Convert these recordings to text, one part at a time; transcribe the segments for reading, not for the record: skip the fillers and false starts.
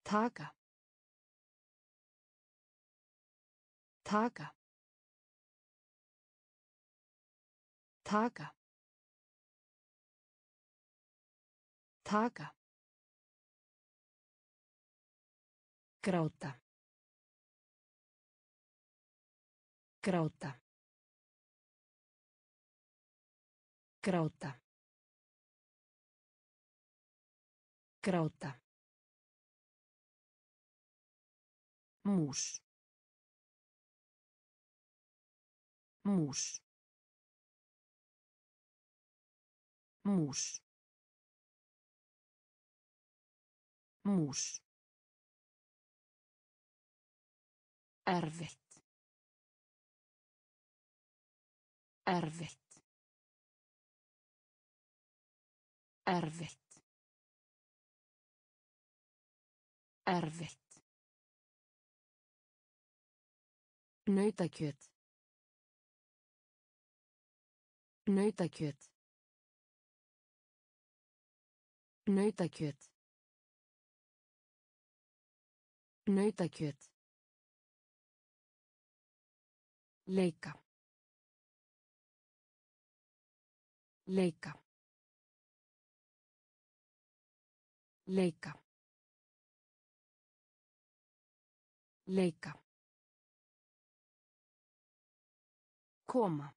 Taka. Taka. Taka. Taka. Gráta. Gráta. Gráta. Gráta. Mús. Mús. Mús. Mús. Erfitt. Erfitt. Erfitt. Erfitt. Nautakjöt. Nautakjöt. Nautakjöt. Nautakjöt. Leika. Leika. Leika. Leika. Koma.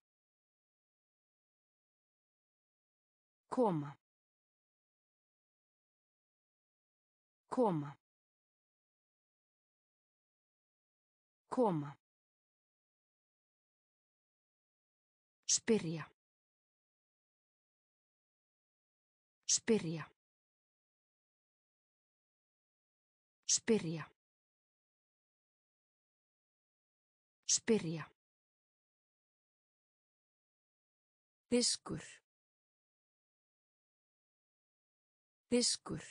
Koma. Koma. Koma. Spyrja. Spyrja. Spyrja. Spyrja. Diskur. Diskur.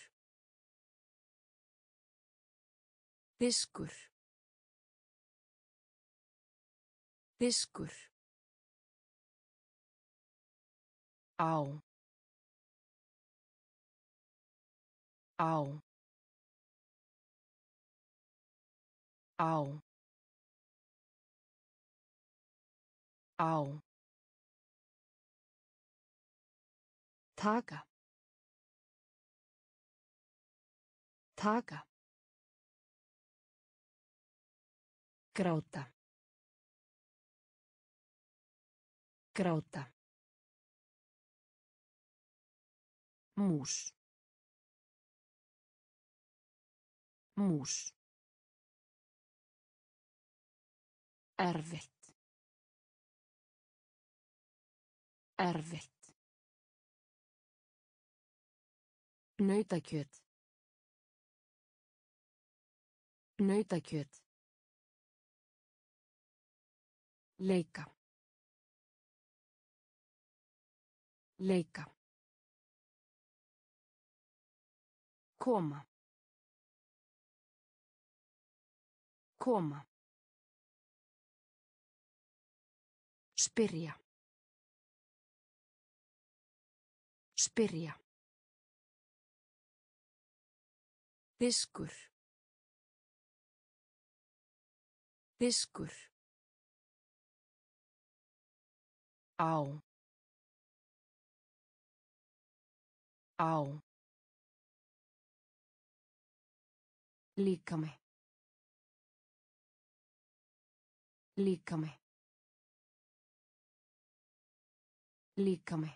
Diskur. Diskur. Á. Á. Á. Á. Taka. Taka. Gráta. Gráta. Mús. Mús. Erfitt. Erfitt. Nautakjöt. Nautakjöt. Leika. Leika. Koma. Koma. Spyrja. Spyrja. Diskur. Diskur. Á. Á. Líkami. Líkami. Líkami.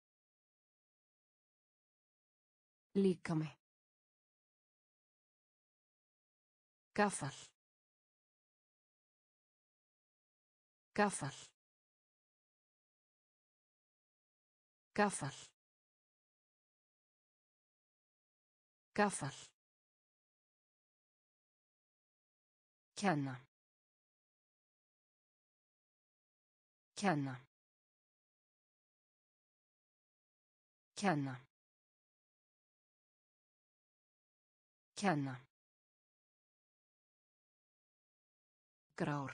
Líkami. Gaffal. Gaffal. Gaffal. Gaffal. Kenna. Kenna. Kenna. Kenna. Grár.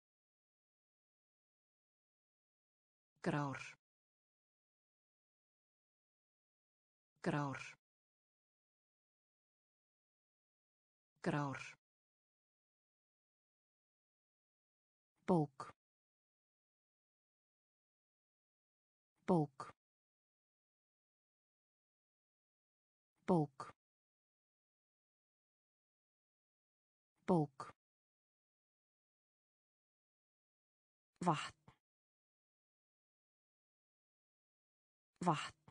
Grár. Grár. grár, bók, bók, bók, bók, vatn, vatn,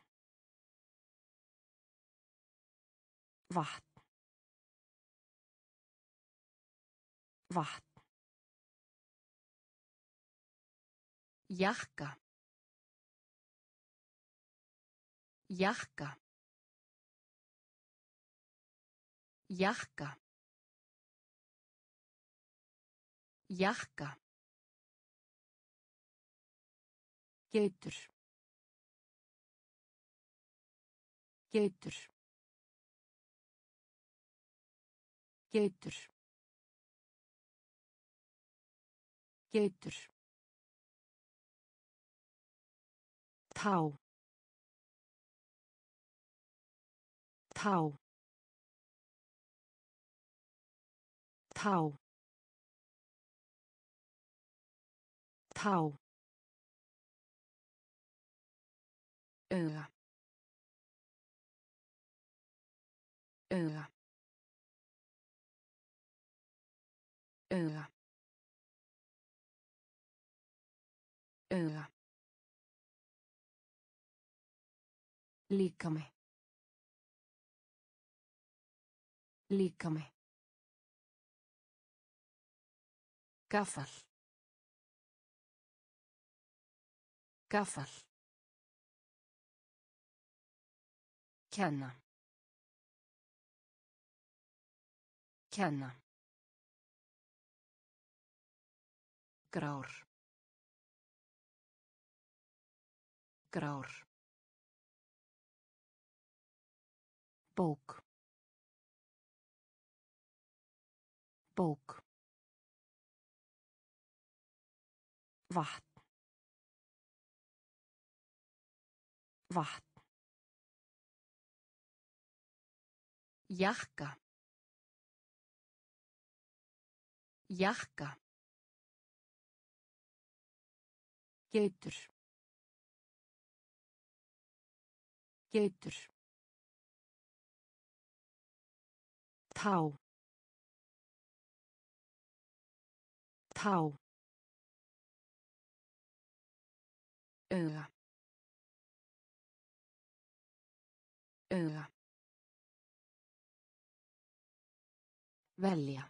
vatn, vatn, jakka, jakka, jakka, jakka, geitur, geitur, geitur, geitur, tá, tá, tá, tá, auga, auga, auga, auga, líkami, líkami, gaffal, gaffal, kenna, kenna, grár, grár, bók, bók, vatn, vatn, jakka, jakka, geitur, geitur, tá, tá, auga, auga, velja,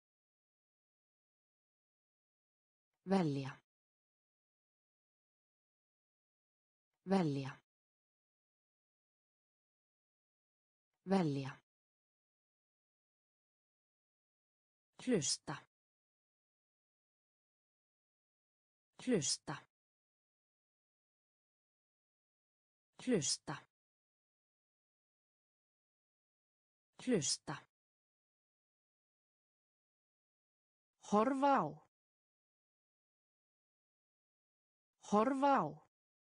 velja, velja, velja, hlusta, hlusta, hlusta, hlusta, horfa á, horfa á,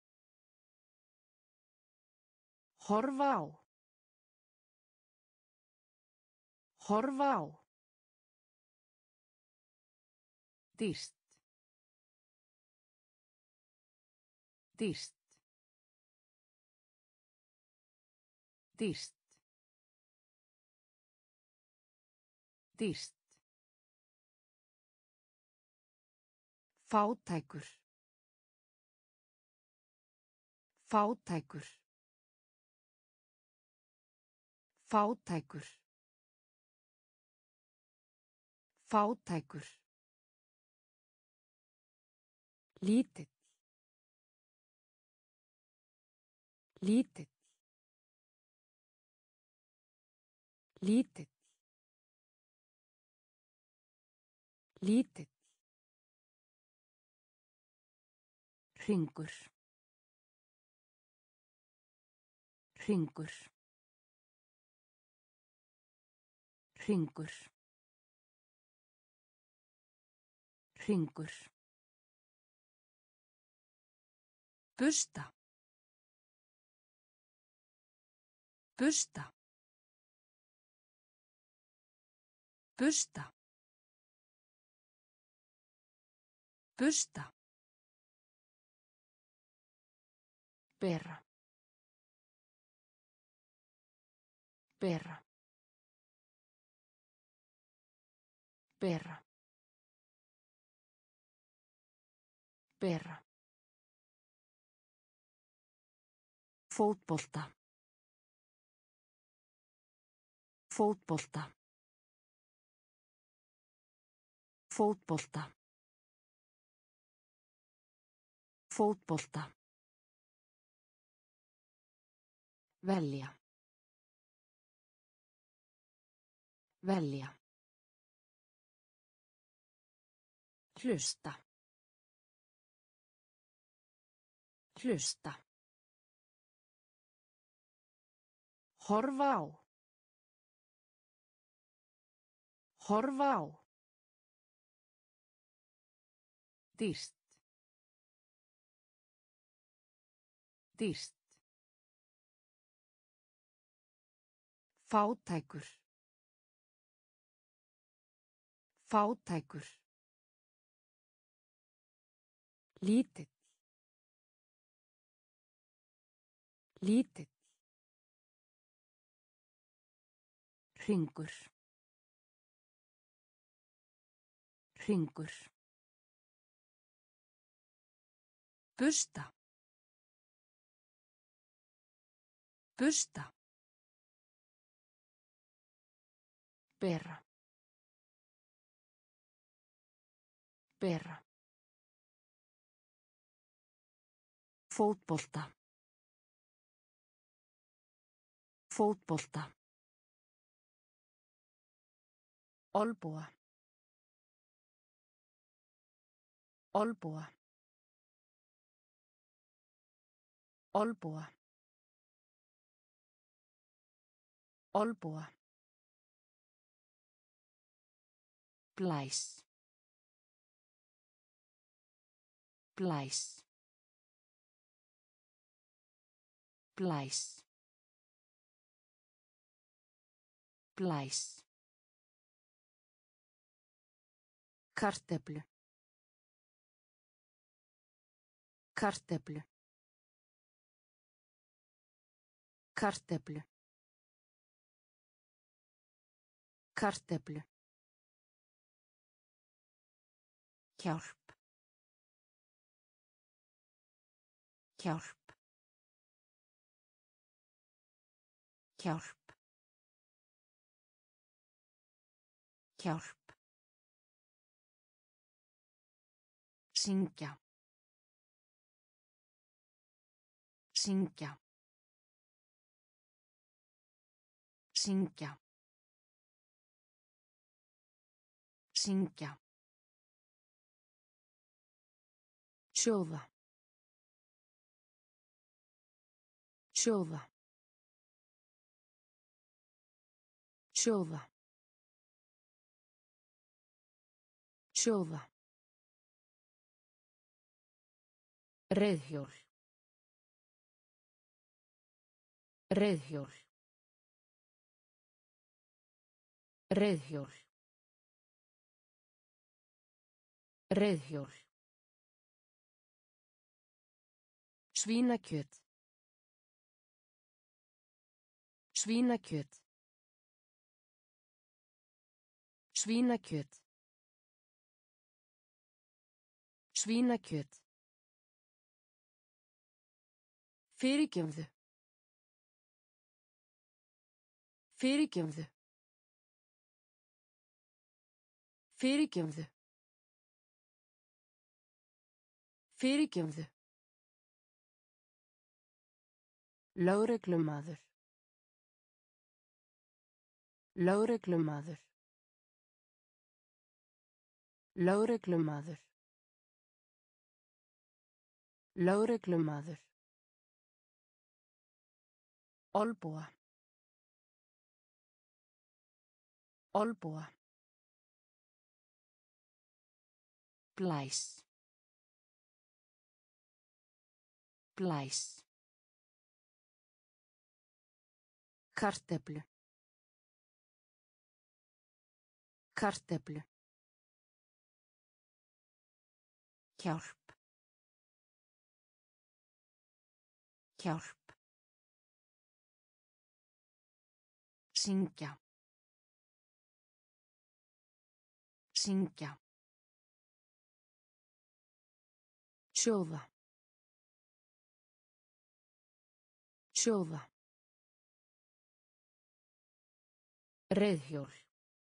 horfa á, horfa á, dýrt, dýrt, dýrt, dýrt, fátækur, fátækur, fátækur, fátækur, lítill, lítill, lítill, lítill, hringur, hringur, hringur, hringur, bursta, bursta, Bursta. Bursta. Bera. Bera. Bera. Bera. Fótbolta. Fótbolta. Fótbolta. Fótbolta. Velja. Velja. Hlusta. Hlusta. Horfa á. Horfa á. Dýrt. Dýrt. Fátækur. Fátækur. Lítill. Lítill. Hringur. Hringur. Bursta. Bursta. Bera. Bera. Fótbolta. Fótbolta. Olbúa. Olbúa. Olbúa. Olbúa. Blæs. Blæs. Blæs. Blæs. Kartöflu. Kartöflu. Kartöflu. Kartöflu. Hjálp. Hjálp. Hjálp. Hjálp. Syngja. Syngja. Syngja. Syngja. Sjóða. Sjóða. Sjóða. Sjóða. Reiðhjól. Reiðhjól. Reiðhjól. Reiðhjól. Svínakjöt. Svínakjöt. Svínakjöt. Svínakjöt. Fyrirgefðu. Fyrirgefðu. Fyrirgefðu. Fyrirgefðu. Lögreglumaður. Lögreglumaður. Lögreglumaður. Lögreglumaður. Olbúa. Olbúa. Blæs. Blæs. Kartöflu. Kartöflu. Hjálp. Hjálp. Syngja. Syngja. Sjóða. Sjóða. Reiðhjól.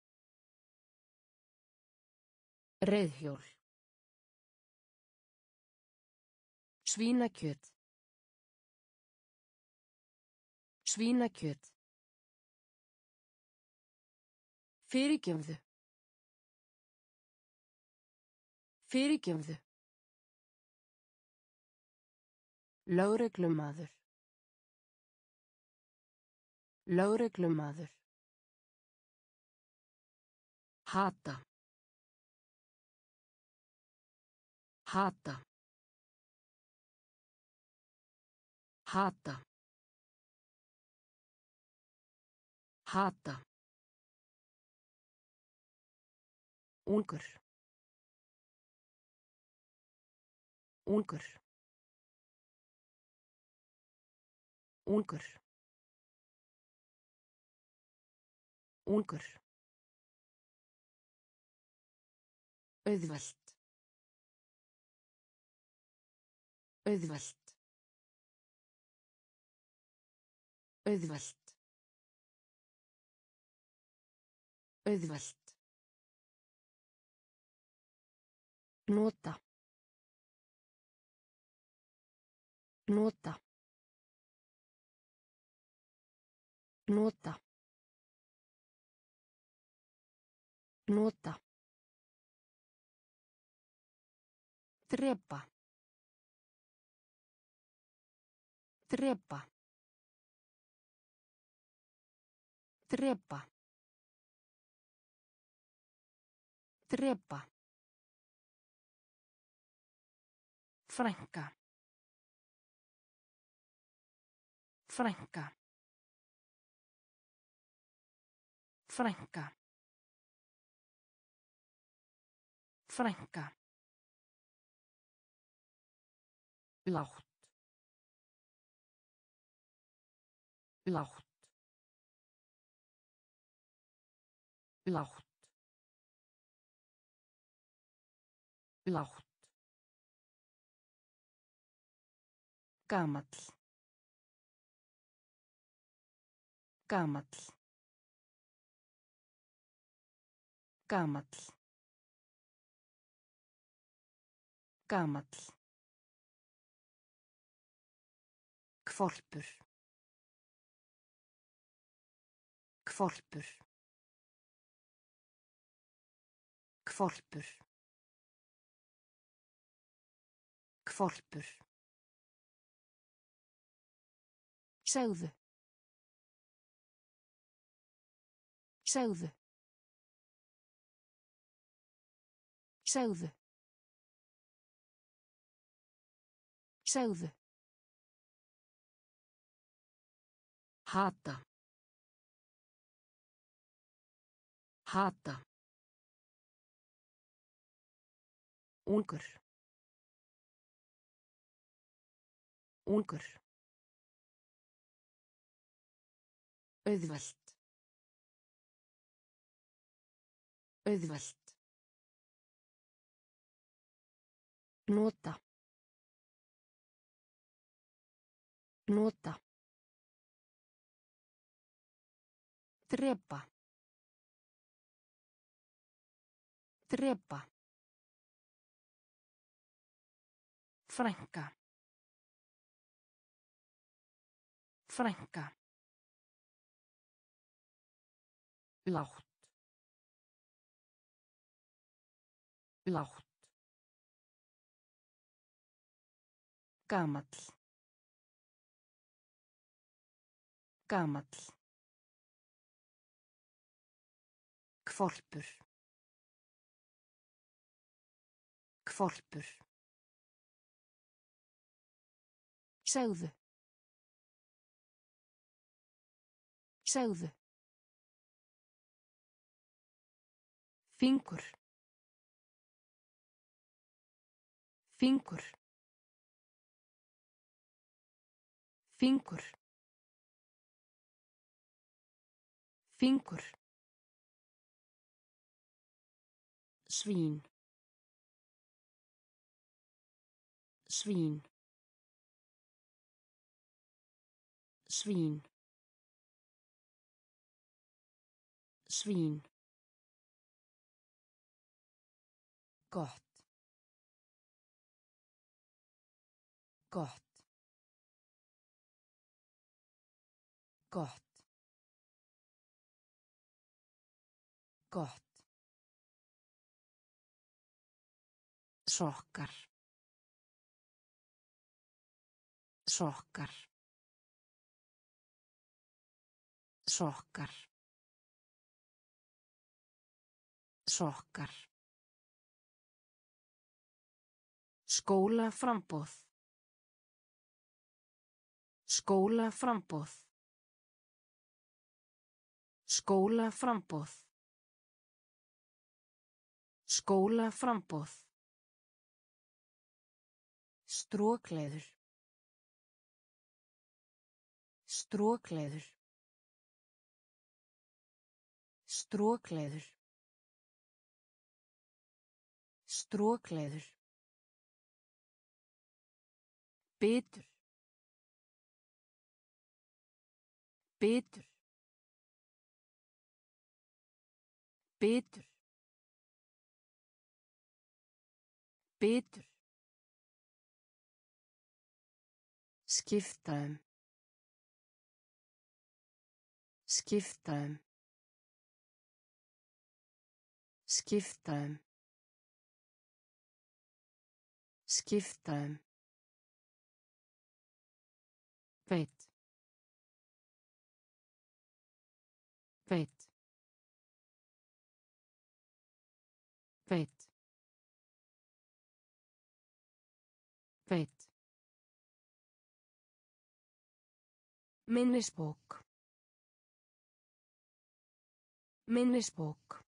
Reiðhjól. Svínakjöt. Svínakjöt. Fyrirgefðu. Fyrirgefðu. Lögreglumaður. Lögreglumaður. Hata. Hata. Hata. Hata. Ungur. Ungur. Ungur. Ungur. Auðvelt. Auðvelt. Auðvelt. Auðvelt. Nota. Nota. Nota. Nota. Drepa. Drepa. Drepa. Drepa. Frænka. Frænka. Frænka. Frænka. Lágt. Lágt. Lágt. Lágt. Gamall. Gamall. Gamall. Gamall. Hvolpur. Hvolpur. Hvolpur. Hvolpur. Segðu. Segðu. Segðu. Segðu. Hata. Hata. Ungur. Ungur. Auðvelt. Auðvelt. Nota. Nota. Drepa. Drepa. Frænka. Frænka. Lágt. Lágt. Gamall. Gamall. Hvolpur. Hvolpur. Segðu. Segðu. Fingur. Fingur. Fingur. Fingur. Svín. Svín. Svín. Svín. Gott. Gott. Gott. Gott. Sokkar. Sokkar. Sokkar. Sokkar. Skólaframboð. Skólaframboð. Skólaframboð. Skólaframboð. Strokleður. Strokleður. Strokleður. Strokleður. Bitur. Bitur. Bitur. Bitur. Skipta um. Skipta um. Skipta um. Skipta um. Beit. Beit. Beit. Beit. Minnisbók. Minnisbók.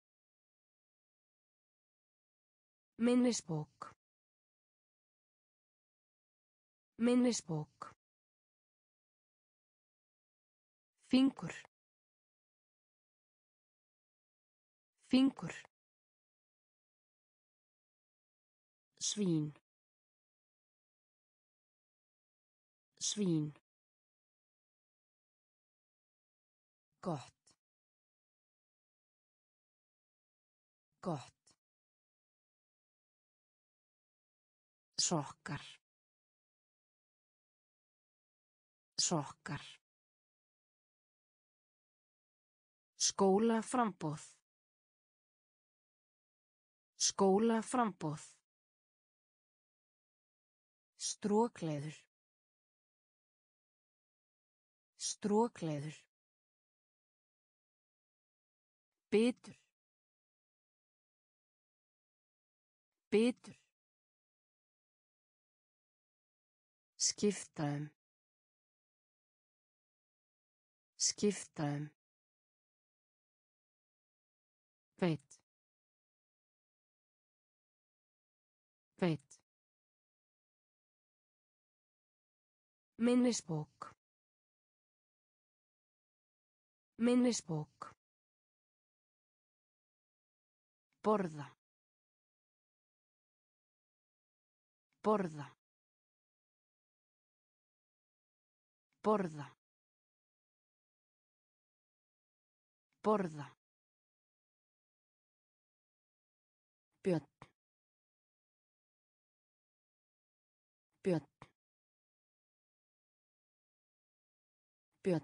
Minnisbók. Minnisbók. Fingur. Fingur. Svín. Svín. Gott. Gott. Sokkar. Sokkar. Skólaframboð. Skólaframboð. Strokleður. Strokleður. Bitur. Bitur. Skipta um. Skipta um. Beit. Beit. Minnisbók. Minnisbók. Borða. Borða. Borða. Borða. Björn. Björn. Björn.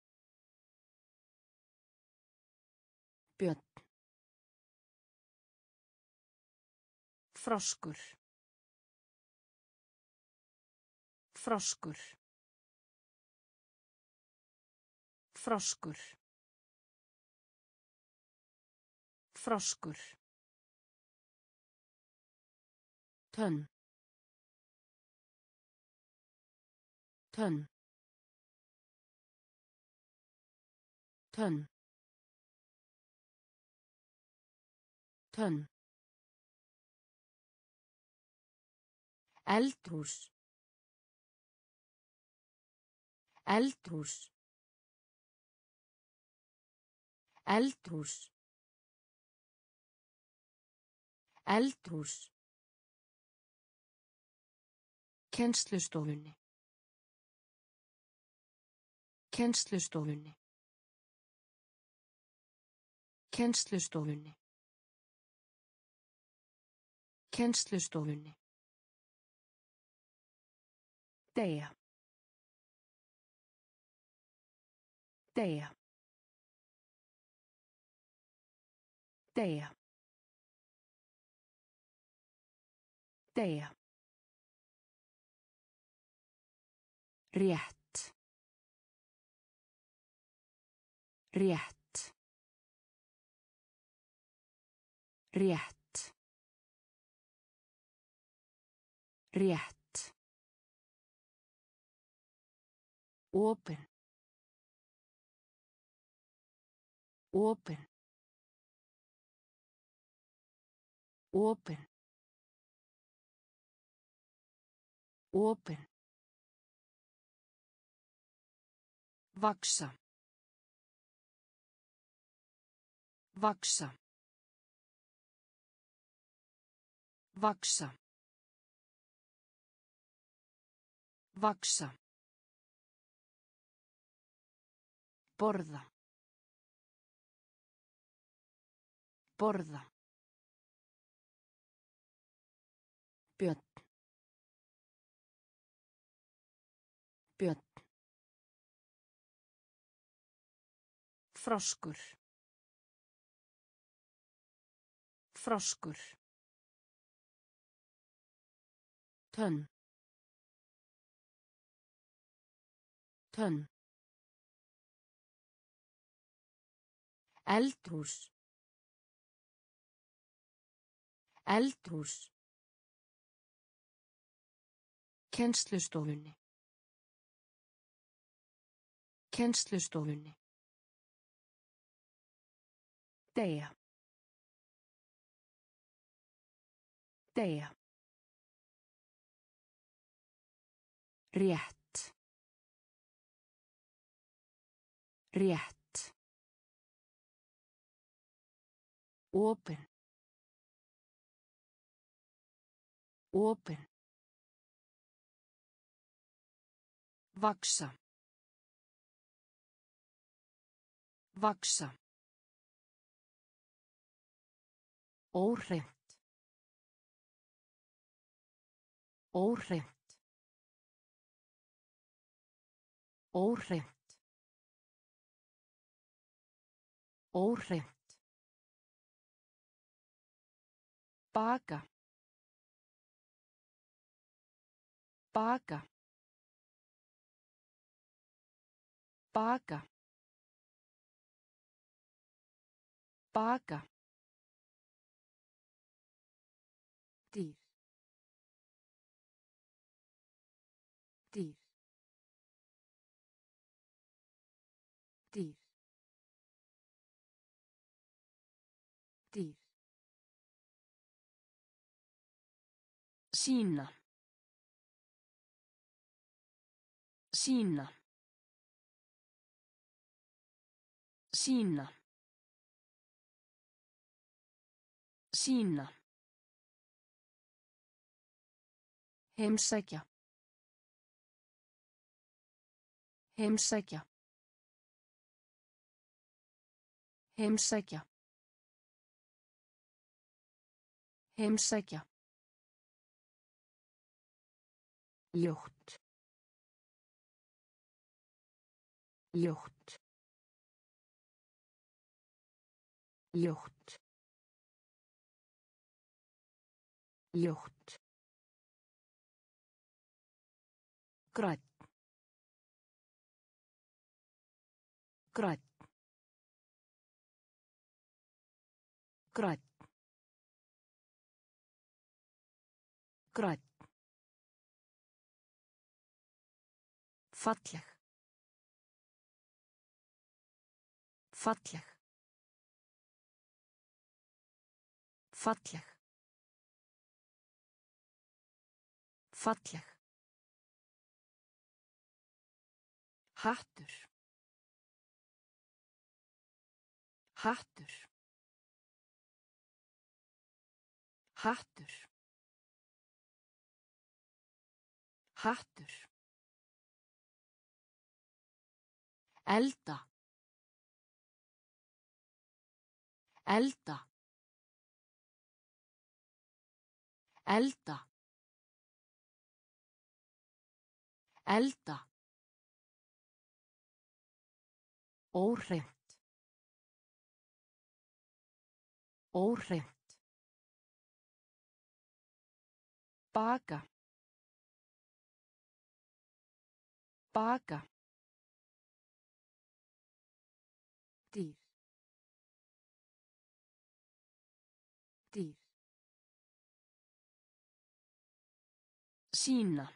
Björn. Froskur. Froskur. Froskur. Froskur. Tönn. Tönn. Tönn. Tönn. Eldhús. Eldhús. Eldhús. Eldhús. Kennslustofunni. Kennslustofunni. Kennslustofunni. Kennslustofunni. Deyja. Deyja. Deyja. Deyja. Rétt. Rétt. Rétt. Rétt. Opin. Opin. Opin. Opin. Vaxa. Vaxa. Vaxa. Vaxa. Borða. Borða. Björn. Björn. Froskur. Froskur. Tönn. Tönn. Eldhús. Eldhús. Kennslustofunni. Kennslustofunni. Deyja. Deyja. Rétt. Rétt. Opin. Opin. Vaxa. Vaxa. Óhreint. Óhreint. Óhreint. Óhreint. Baka. Baka. Baka. Baka. Dýr. Dýr. Dýr. Dýr. Sýna. Sýna. Sýna. Sýna. Heimsækja. Heimsækja. Heimsækja. Heimsækja. Ljótt. Ljótt. Ljótt. Ljótt. Grænn. Grænn. Grænn. Grænn. Falleg. Falleg. Falleg. Falleg. Hattur. Hattur. Hattur. Hattur. Elda. Elda. Elda. Elda. Óhreint. Óhreint. Baka. Baka. Dýr. Dýr. Sýna.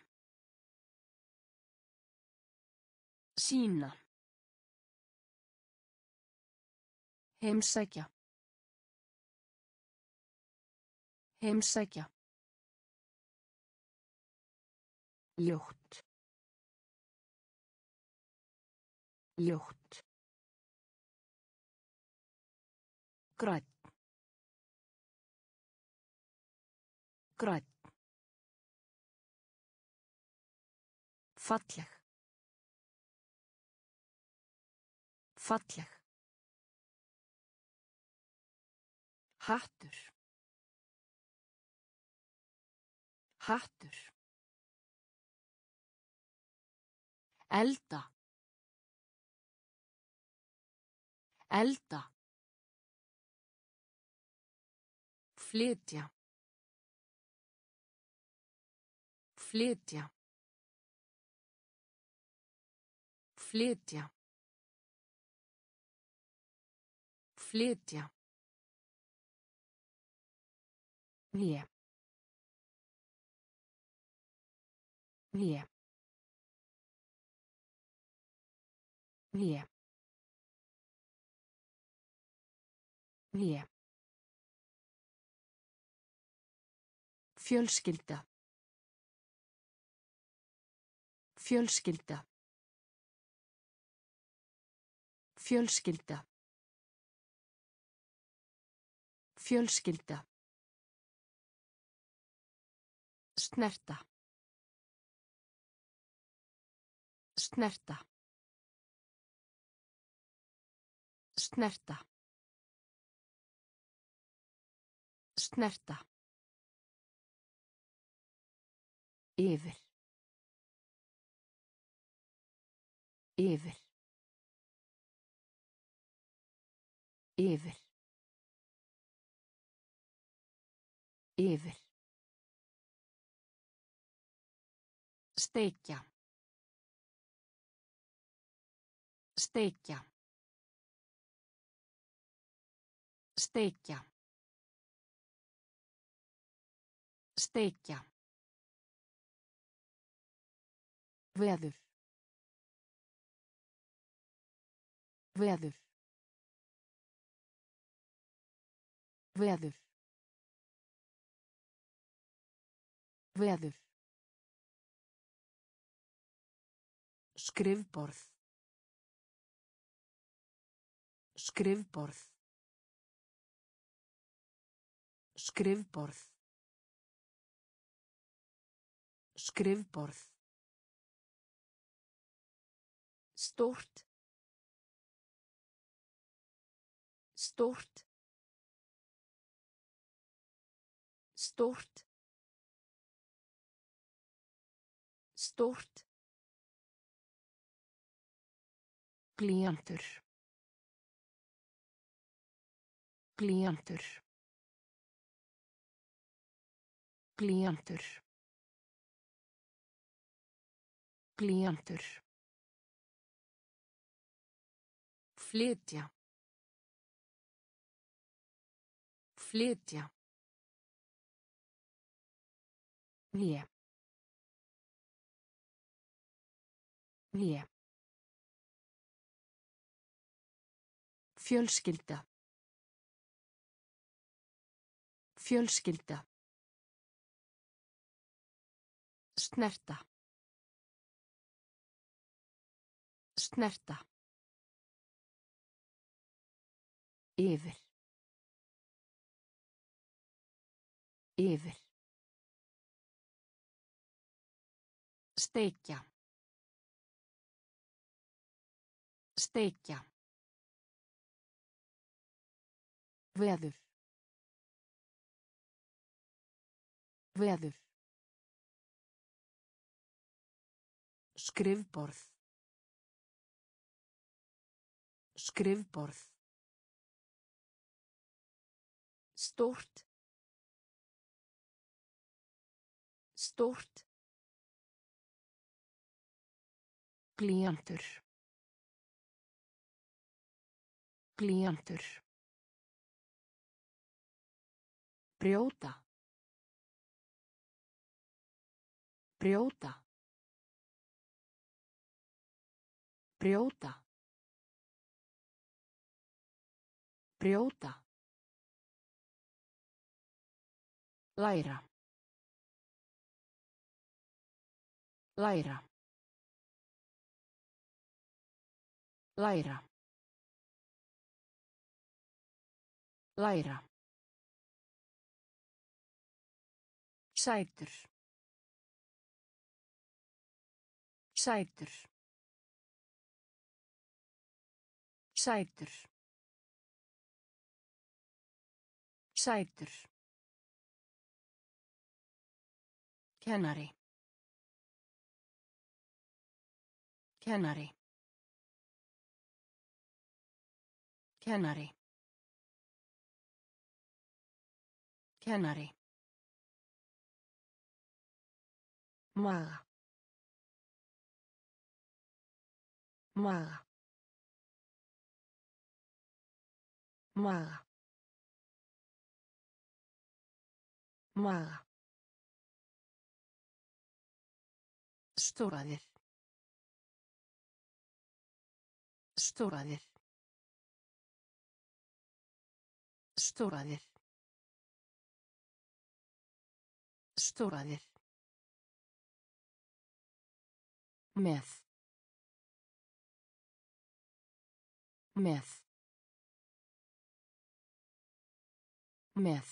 Sýna. Heimsækja. Heimsækja. Ljótt. Ljótt. Grænn. Grænn. Falleg. Falleg. Hattur. Hattur. Elda. Elda. Flytja. Flytja. Flytja. Flytja. Vé. Vé. Vé. Vé. Fjölskylda. Fjölskylda. Fjölskylda. Fjölskylda. Snerta. Snerta. Snerta. Snerta. Yfir. Yfir. Yfir. Yfir. Steikja. Steikja. Steikja. Steikja. Veður. Veður. Veður. Veður. Skrifborð. Skrifborð. Skrifborð. Skrifborð. Stórt. Stórt. Stórt. Stórt. Blýantur. Blýantur. Blýantur. Blýantur. Flytja. Flytja. Vé. Vé. Fjölskylda. Fjölskylda. Snerta. Snerta. Yfir. Yfir. Steikja. Steikja. Veður. Veður. Skrifborð. Skrifborð. Stórt. Stórt. Blýantur. Blýantur. Brjóta. Brjóta. Brjóta. Brjóta. Læra. Læra. Læra. Læra. Sætur. Sætur. Sætur. Sætur. Kennari. Kennari. Kennari. Kennari. Maga. Maga. Maga. Maga. Stóraðir. Stóraðir. Stóraðir. Stóraðir. Með. Með. Með.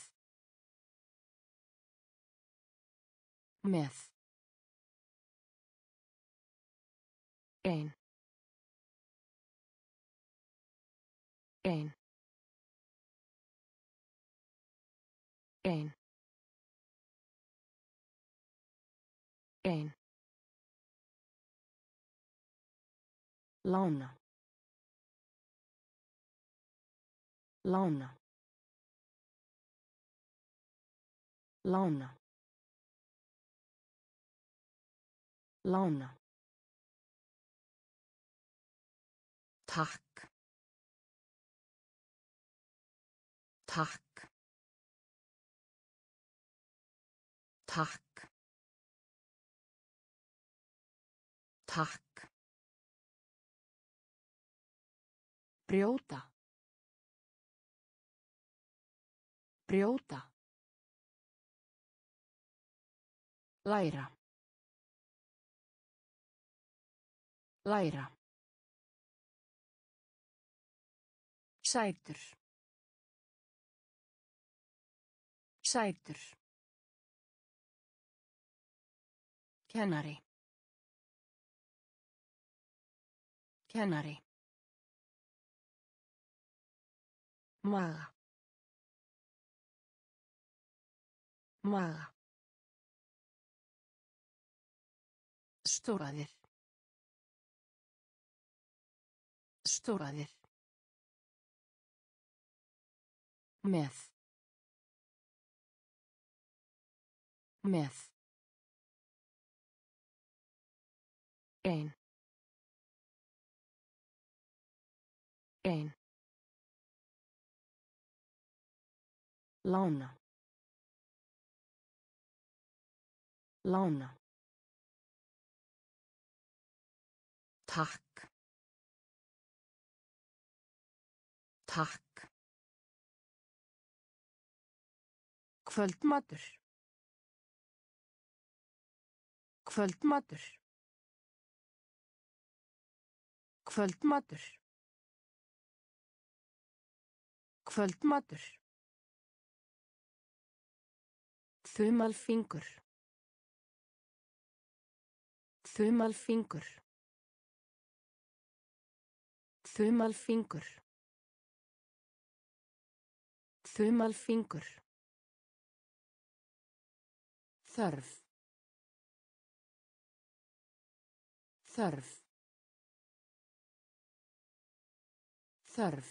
Með. Ein. Ein. Ein. Ein. Lána. Lána. Lána. Lána. Takk. Takk. Takk. Takk. Brjóta. Brjóta. Læra. Læra. Sætur. Sætur. Kennari. Kennari. Maga. Maga. Stóraðir. Stóraðir. Með. Með. Ein. Ein. Lána. Lána. Takk. Takk. Kvöldmatur. Kvöldmatur. Kvöldmatur. Kvöldmatur. Þumalfingur. Þumalfingur. Þumalfingur. Þumalfingur. Þörf. Þörf. Þörf.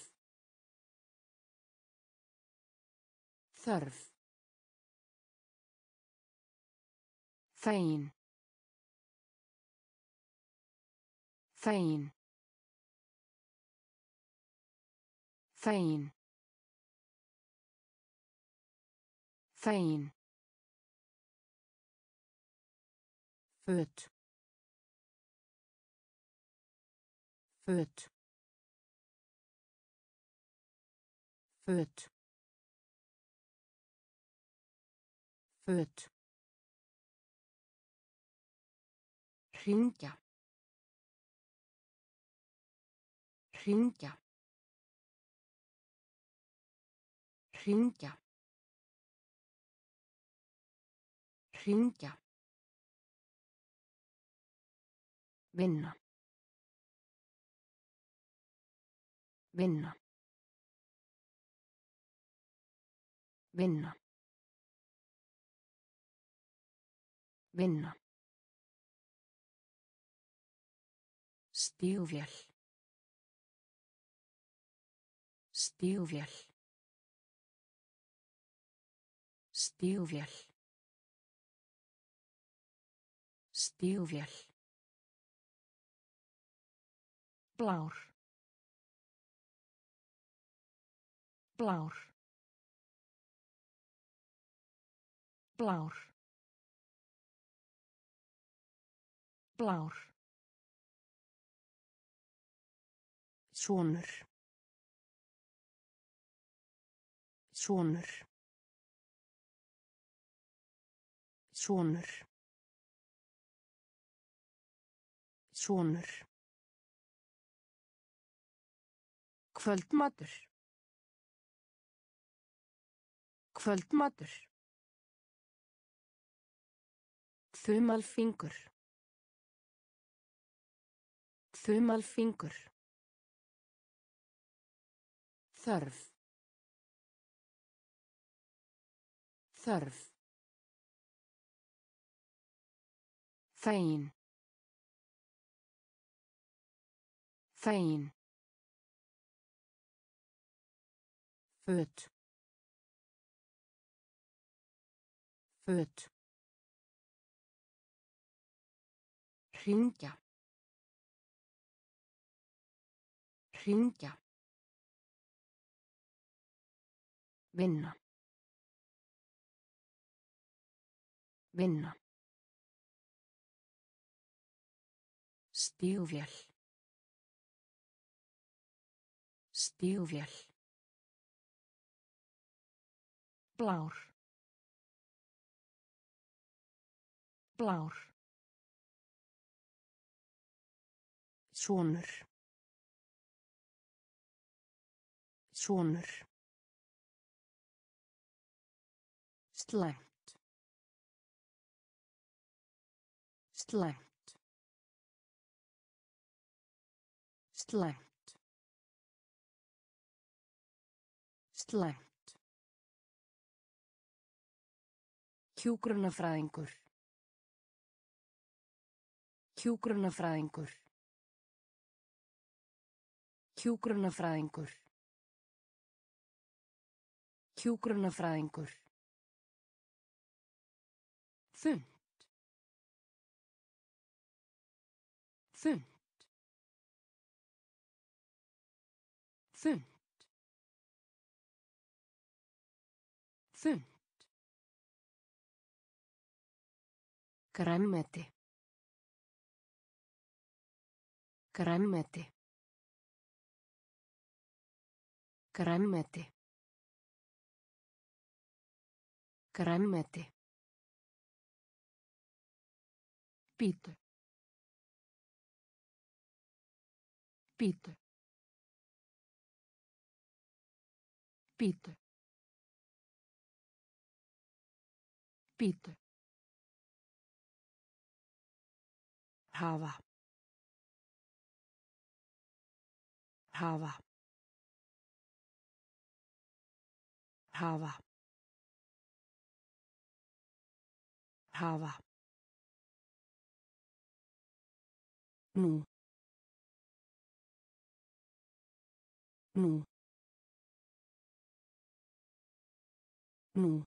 Þörf. Fegin. Fegin. Fegin. Fegin. Föt. Föt. Föt. Föt. Hringja. Hringja. Hringja. Hringja. Vinna. Vinna. Vinna. Vinna. Stígvél. Stígvél. Stígvél. Stígvél. Blár. Blár. Blár. Blár. Sonur. Sonur. Sonur. Sonur. Kvöldmatur. Kvöldmatur. Þumalfingur. Þumalfingur. Þörf. Þörf. Fegin. Fegin. Föt. Föt. Hringja. Hringja. Vinna. Vinna. Stígvél. Stígvél. Blár. Blár. Sonur. Sonur. Slæmt. Slæmt. Slæmt. Slæmt. Hjúkrunarfræðingur. Hjúkrunarfræðingur. Hjúkrunarfræðingur. Hjúkrunarfræðingur. Þunnt. Þunnt. Þunnt. Þunnt. Grænmeti. Grænmeti. Grænmeti. Grænmeti. Bítu. Bítu. Bítu. Bítu. Hafa. Hafa. Hafa. Hafa. Nú. Nú. Nú.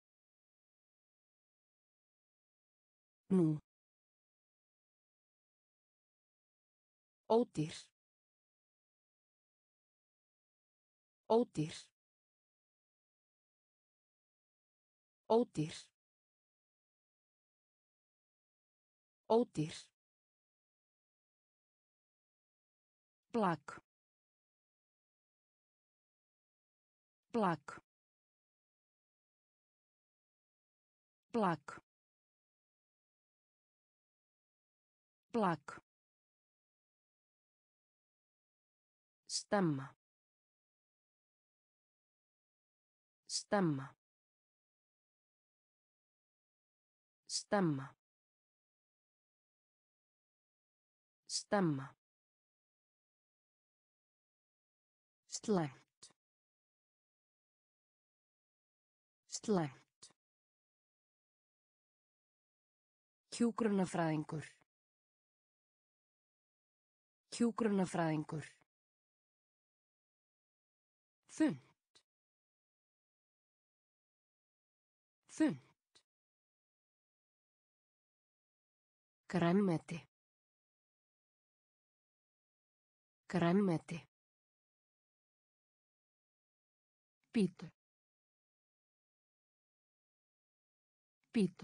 Nú. Ódýr. Ódýr. Ódýr. Ódýr. Blak. Blak. Blak. Blak. Stemma. Stemma. Stemma. Stemma. Slæmt. Slæmt. Hjúkrunarfræðingur. Hjúkrunarfræðingur. Þunnt. Þunnt. Grænmeti. Grænmeti. Bítu. Bítu.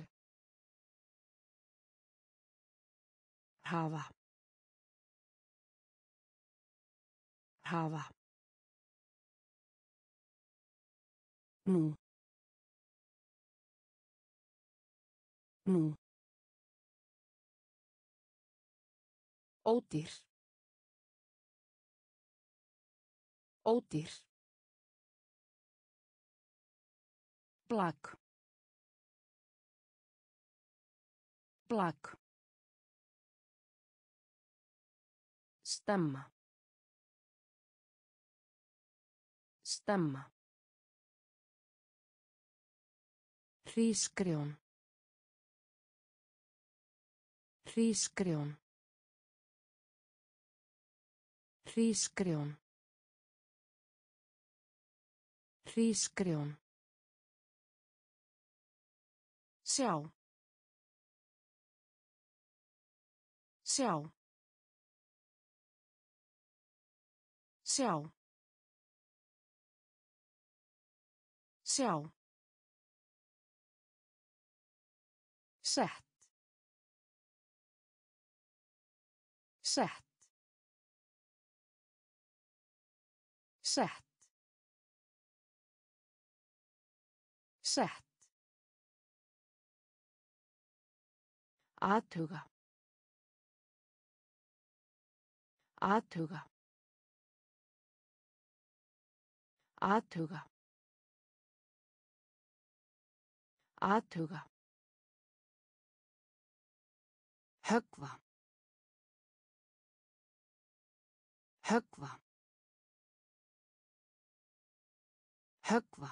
Hafa. Hafa. Nú. Nú. Ódýr. Ódýr. Blak. Blak. Stemma. Stemma. Hrísgrjón. Hrísgrjón. Hrísgrjón. Hrísgrjón. Sjá. Sjá. Sjá. Sjá. Sett. Sett. Sett. Sett. Athuga. Athuga. Athuga. Athuga. Höggva. Höggva. Höggva.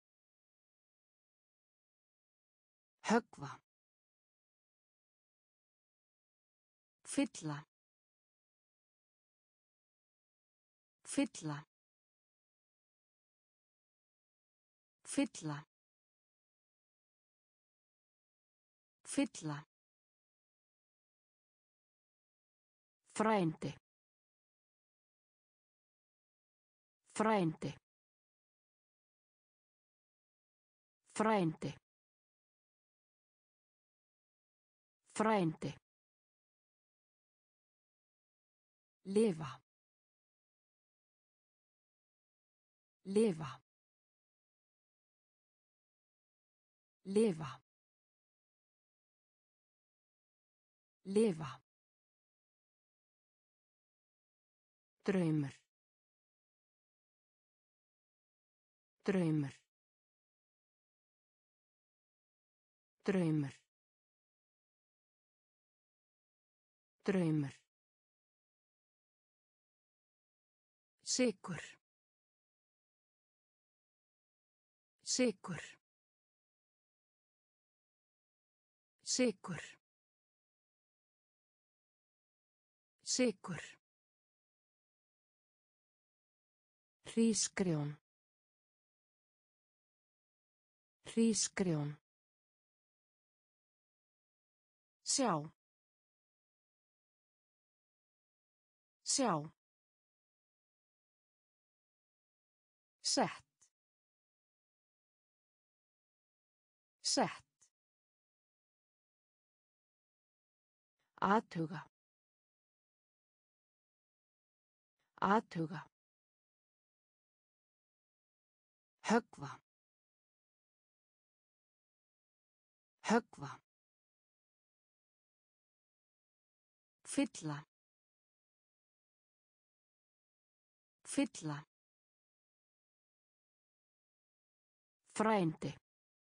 Höggva. Fylla. Fylla. Fylla. Fylla. Frændi. Frændi. Frændi. Frændi. Lifa. Lifa. Lifa. Lifa. Draumur. Draumur. Draumur. Draumur. Sykur. Sykur. Sykur. Sykur. Hrísgrjón. Hrísgrjón. Sjá. Sjá. Sett. Sett. Athuga. Athuga. Höggva. Höggva. Fylla. Fylla. Frændi.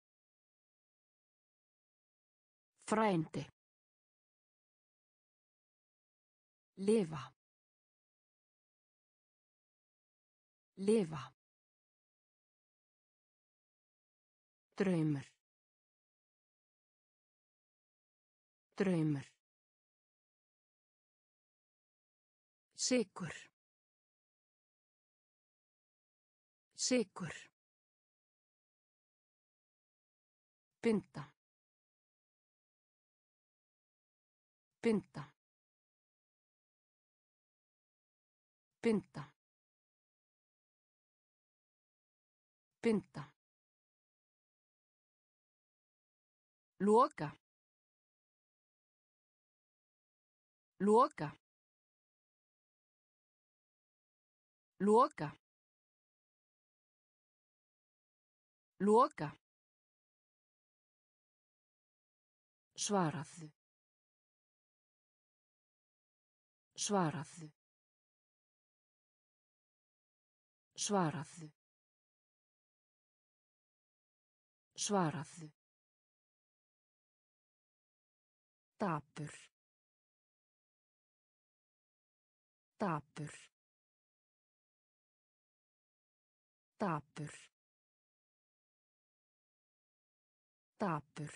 Frændi. Lifa. Lifa. Draumur. Draumur. Sykur. Sykur. Binda. Binda. Binda. Binda. Loka. Loka. Loka. Loka. Svaraðu. Svaraðu. Svaraðu. Svaraðu. Dapur. Dapur. Dapur. Dapur.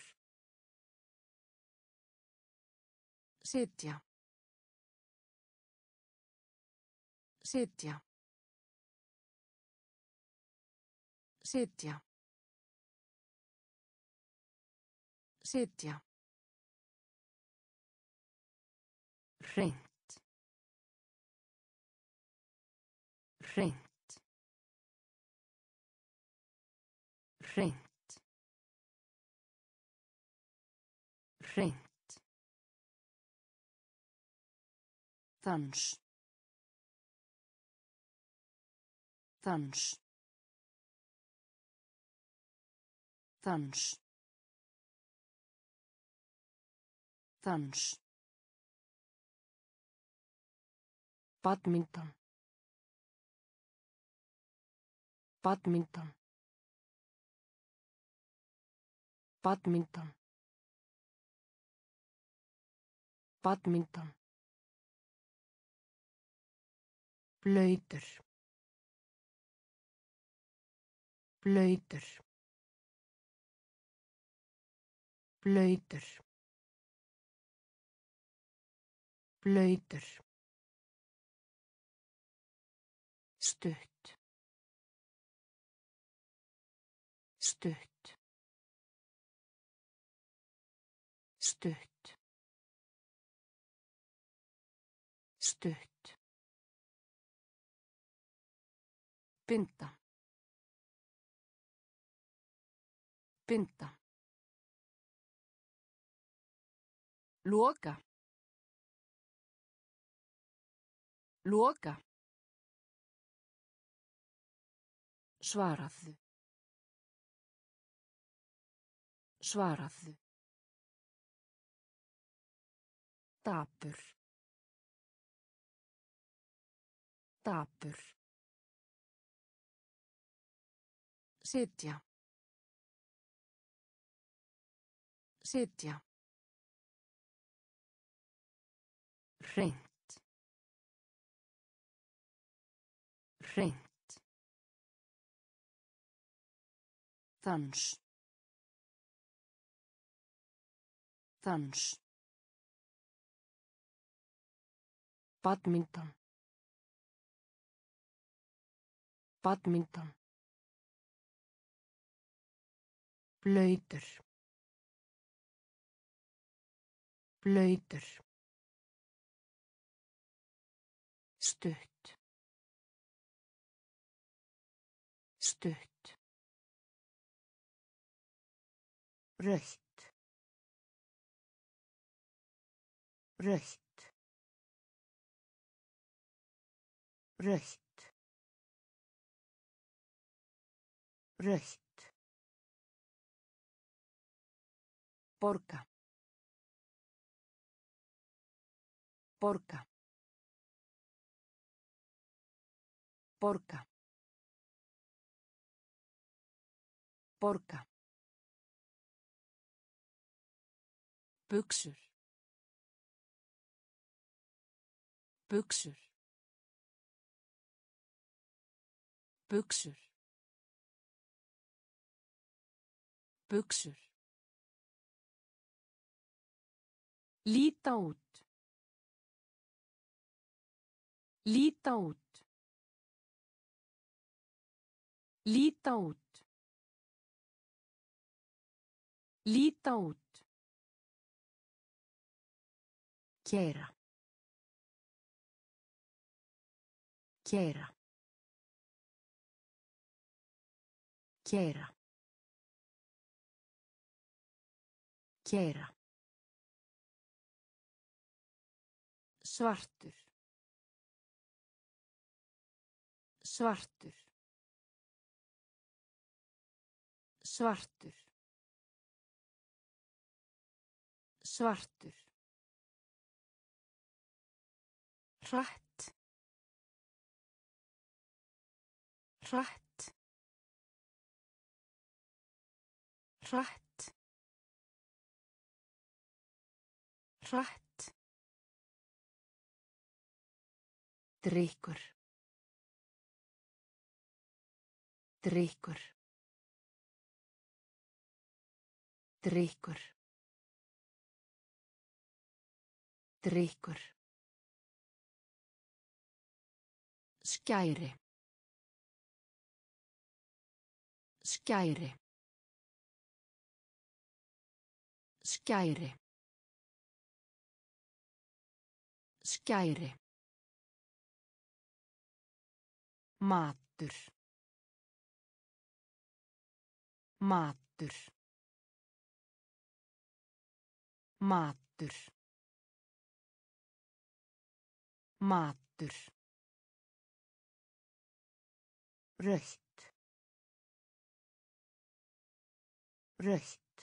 Sitja. Sitja. Sitja. Sitja. Hreint. Hreint. Hreint. Hreint. Dans. Dans. Dans. Dans. Badminton. Badminton. Badminton. Badminton. Blautur. Blautur. Blautur. Blautur. Stutt. Stutt. Stutt. Stutt. Binda. Binda. Loka. Loka. Svaraðu. Svaraðu. Dapur. Dapur. Sitja. Sitja. Hreint. Hreint. Dans. Dans. Badminton. Badminton. Blautur. Blautur. Stutt. Stutt. Rautt. Rautt. Rautt. Rautt. Borga. Borga. Borga. Borga. Buxur. Buxur. Buxur. Buxur. Líta út. Líta út. Líta út. Líta út. Keyra. Keyra. Keyra. Keyra. Svartur. Svartur. Svartur. Svartur. Hratt. Hratt. Hratt. Hratt. Drykkur. Drykkur. Drykkur. Drykkur. Skæri. Skæri. Skæri. Skæri. Matur. Matur. Matur. Matur. Rautt. Rautt.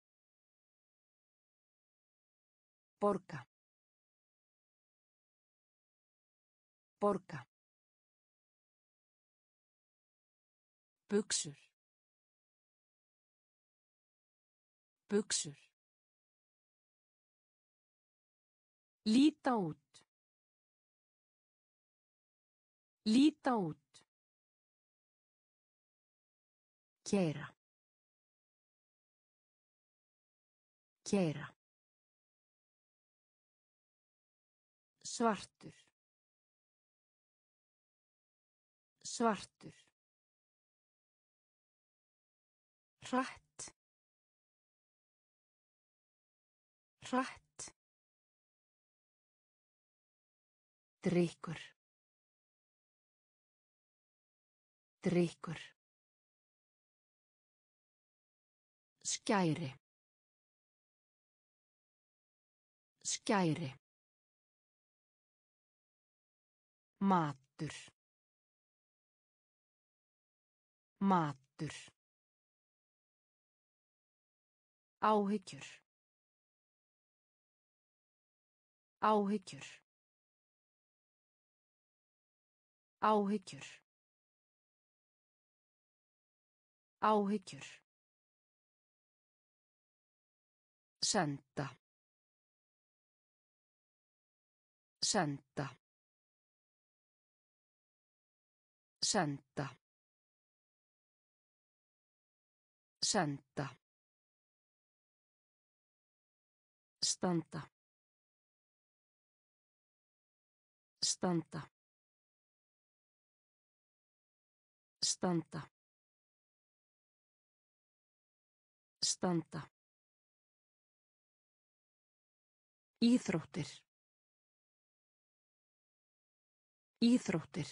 Borga. Borga. Buxur. Buxur. Líta út. Líta út. Keyra. Keyra. Svartur. Svartur. Hratt. Hratt. Drykkur. Drykkur. Skæri. Skæri. Matur. Matur. Áhyggjur. Áhyggjur. Áhyggjur. Áhyggjur. Senda. Senda. Senda. Senda. Standa. Standa. Standa. Standa. Íþróttir. Íþróttir.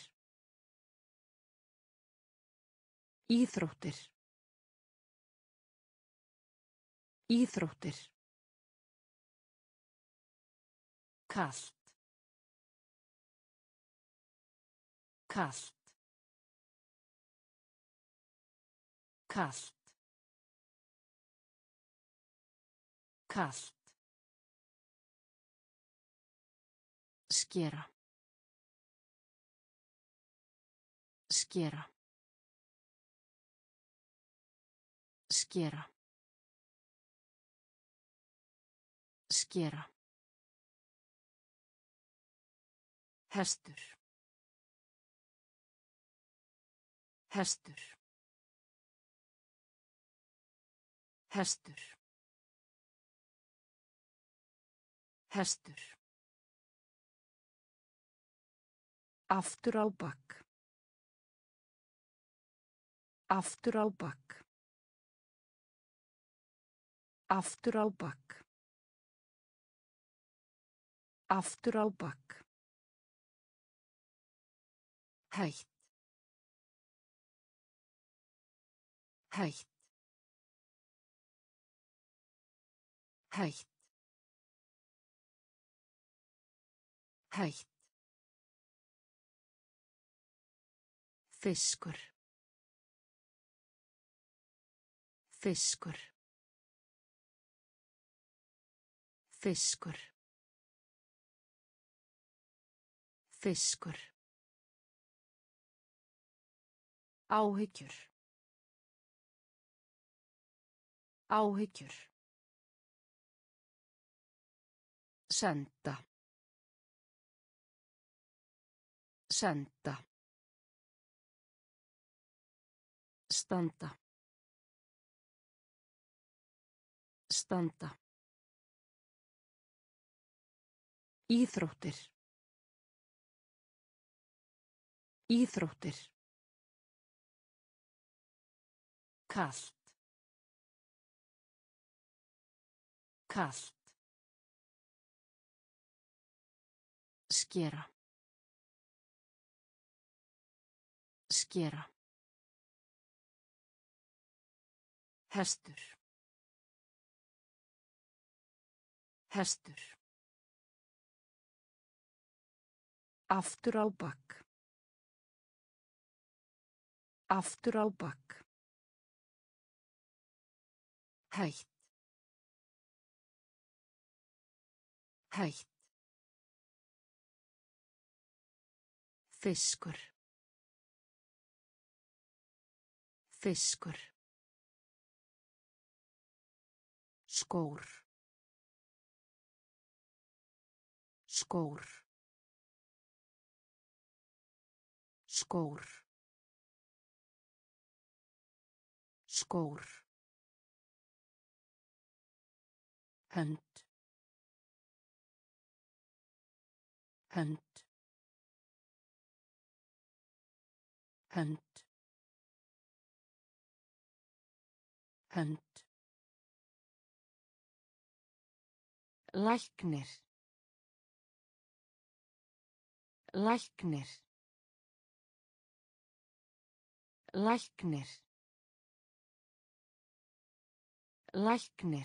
Íþróttir. Íþróttir. Kalt. Kalt. Kalt. Kalt. Skera. Skera. Skera. Skera. Hestur. Hestur. Hestur. Hestur. Aftur á bak. Aftur á bak. Aftur á bak. Aftur á bak. Hætt. Hætt. Hætt. Hætt. Fiskur. Fiskur. Fiskur. Fiskur. Áhyggjur. Áhyggjur. Senda. Senda. Standa. Standa. Íþróttir. Íþróttir. Kalt. Kalt. Skera. Skera. Hestur. Hestur. Aftur á bak. Aftur á bak. Hætt. Hætt. Fiskur. Fiskur. Skór. Skór. Skór. Skór. Hönd. Hönd. Hönd. Hönd. Læknir. Læknir. Læknir. Læknir.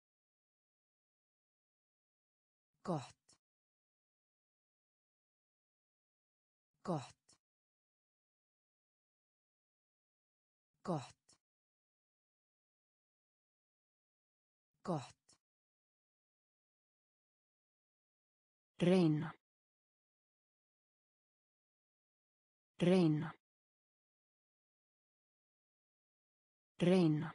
Gott. Gott. Gott. Gott. Reyna. Reyna. Reyna.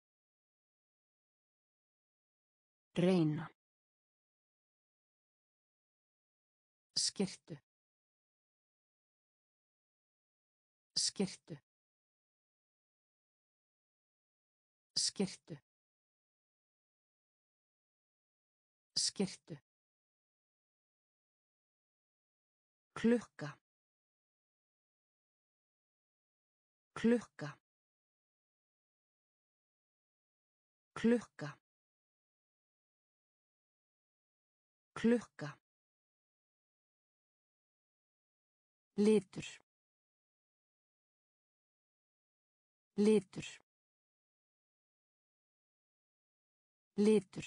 Reyna. Skyrtu. Skyrtu. Skyrtu. Skyrtu. Klukka. Klukka. Klukka. Klukka. Litur. Litur. Litur.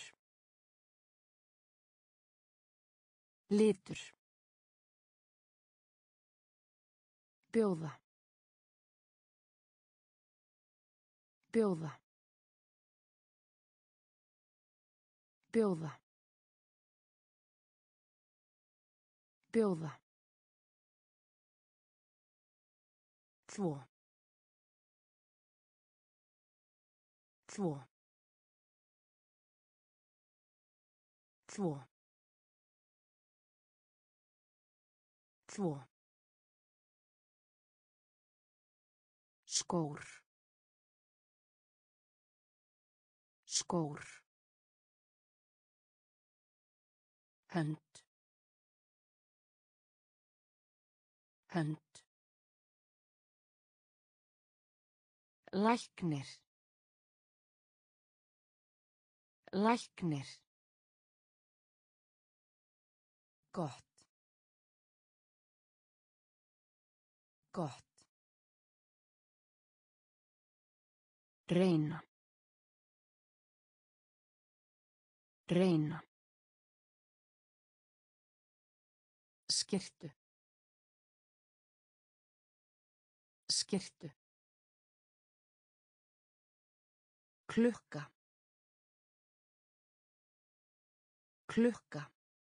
Litur. Bjóða. Bjóða. Bjóða. Bjóða. Þvo. Þvo. Þvo. Þvo. Skór. Skór. Hönd. Hönd. Læknir. Læknir. Gott. Gott. Reyna. Reyna. Skyrtu. Skyrtu. Klukka. Klukka.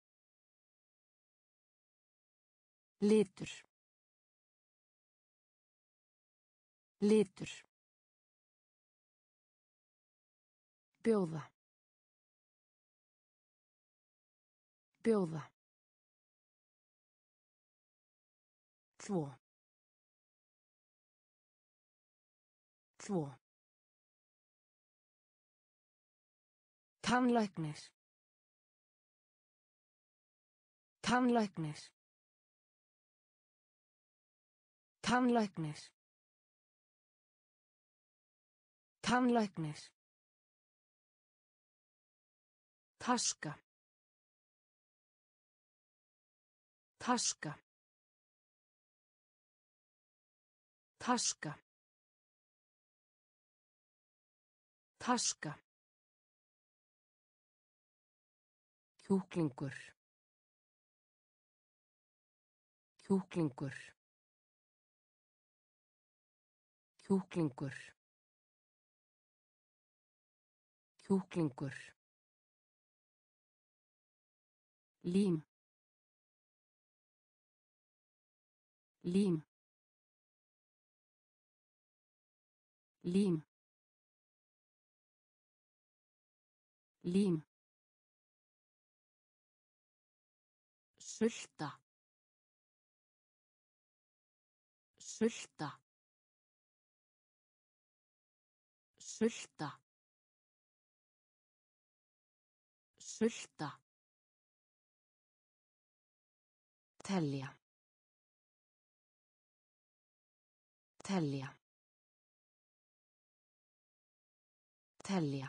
Litur. Litur. Bjóða. Bjóða. Þvo. Þvo. Tannlæknir. Tannlæknir. Tannlæknir. Tannlæknir. Taska. Taska. Taska. Taska. Kjúklingur. Kjúklingur. Kjúklingur. Kjúklingur. Lím. Lím. Lím. Lím. Sulta. Sulta. Sulta. Sulta. Telja. Telja. Telja.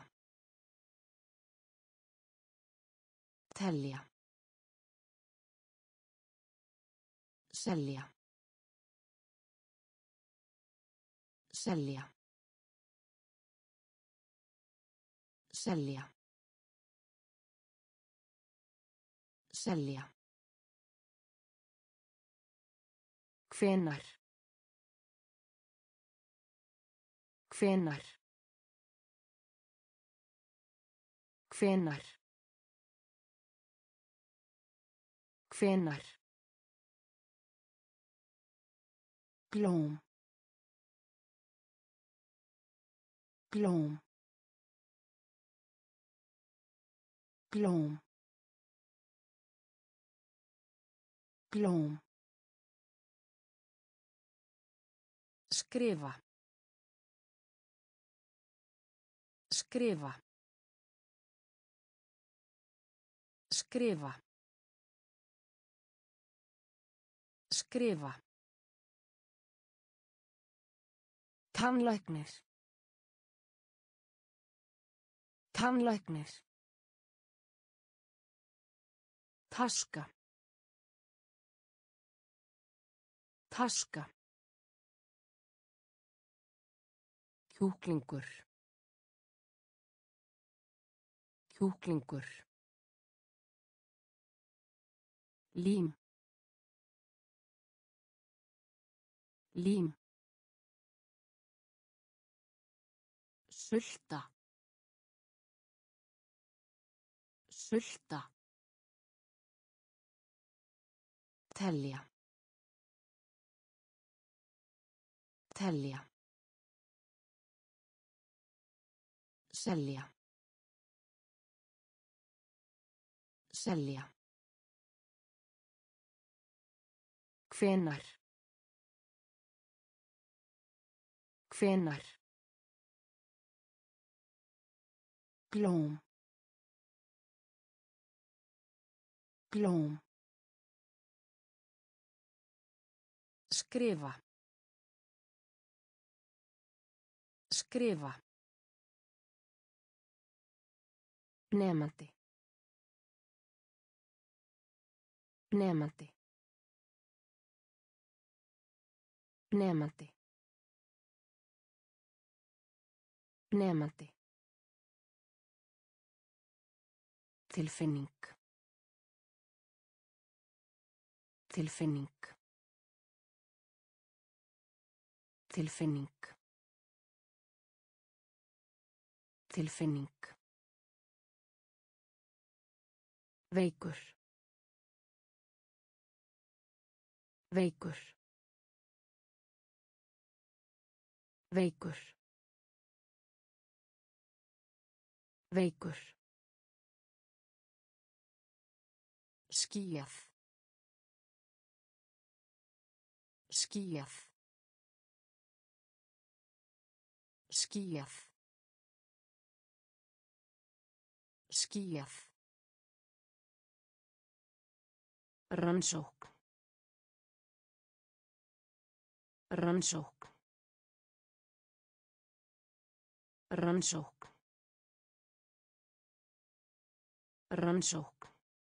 Telja. Selja. Selja. Selja. Selja. Hvenær. Hvenær. Hvenær. Hvenær. Blóm. Blóm. Blóm. Blóm. Skrifa. Skrifa. Skrifa. Skrifa. Tannlæknir. Tannlæknir. Taska. Taska. Kjúklingur. Kjúklingur. Lím. Lím. Sulta. Sulta. Telja. Telja. Selja. Selja. Hvenær. Hvenær. Blóm. Blóm. Skrifa. Skrifa. Nemandi. Nemandi. Nemandi. Nemandi. Tilfinning. Tilfinning. Tilfinning. Tilfinning. Veikur. Veikur. Veikur. Veikur. Skýjað. Skýjað. Skýjað. Skýjað. Rannsókn. Rannsókn. Rannsókn. Rannsókn.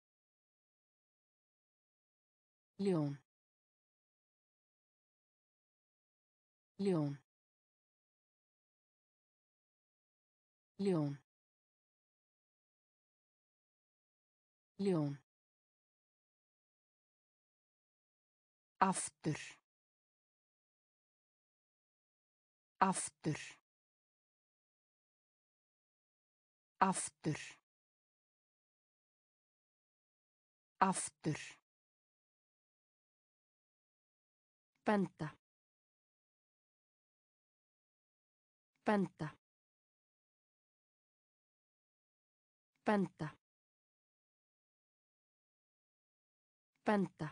Ljón. Ljón. Ljón. Ljón. Aftur. Aftur. Aftur. Aftur. Benda. Benda. Benda. Benda.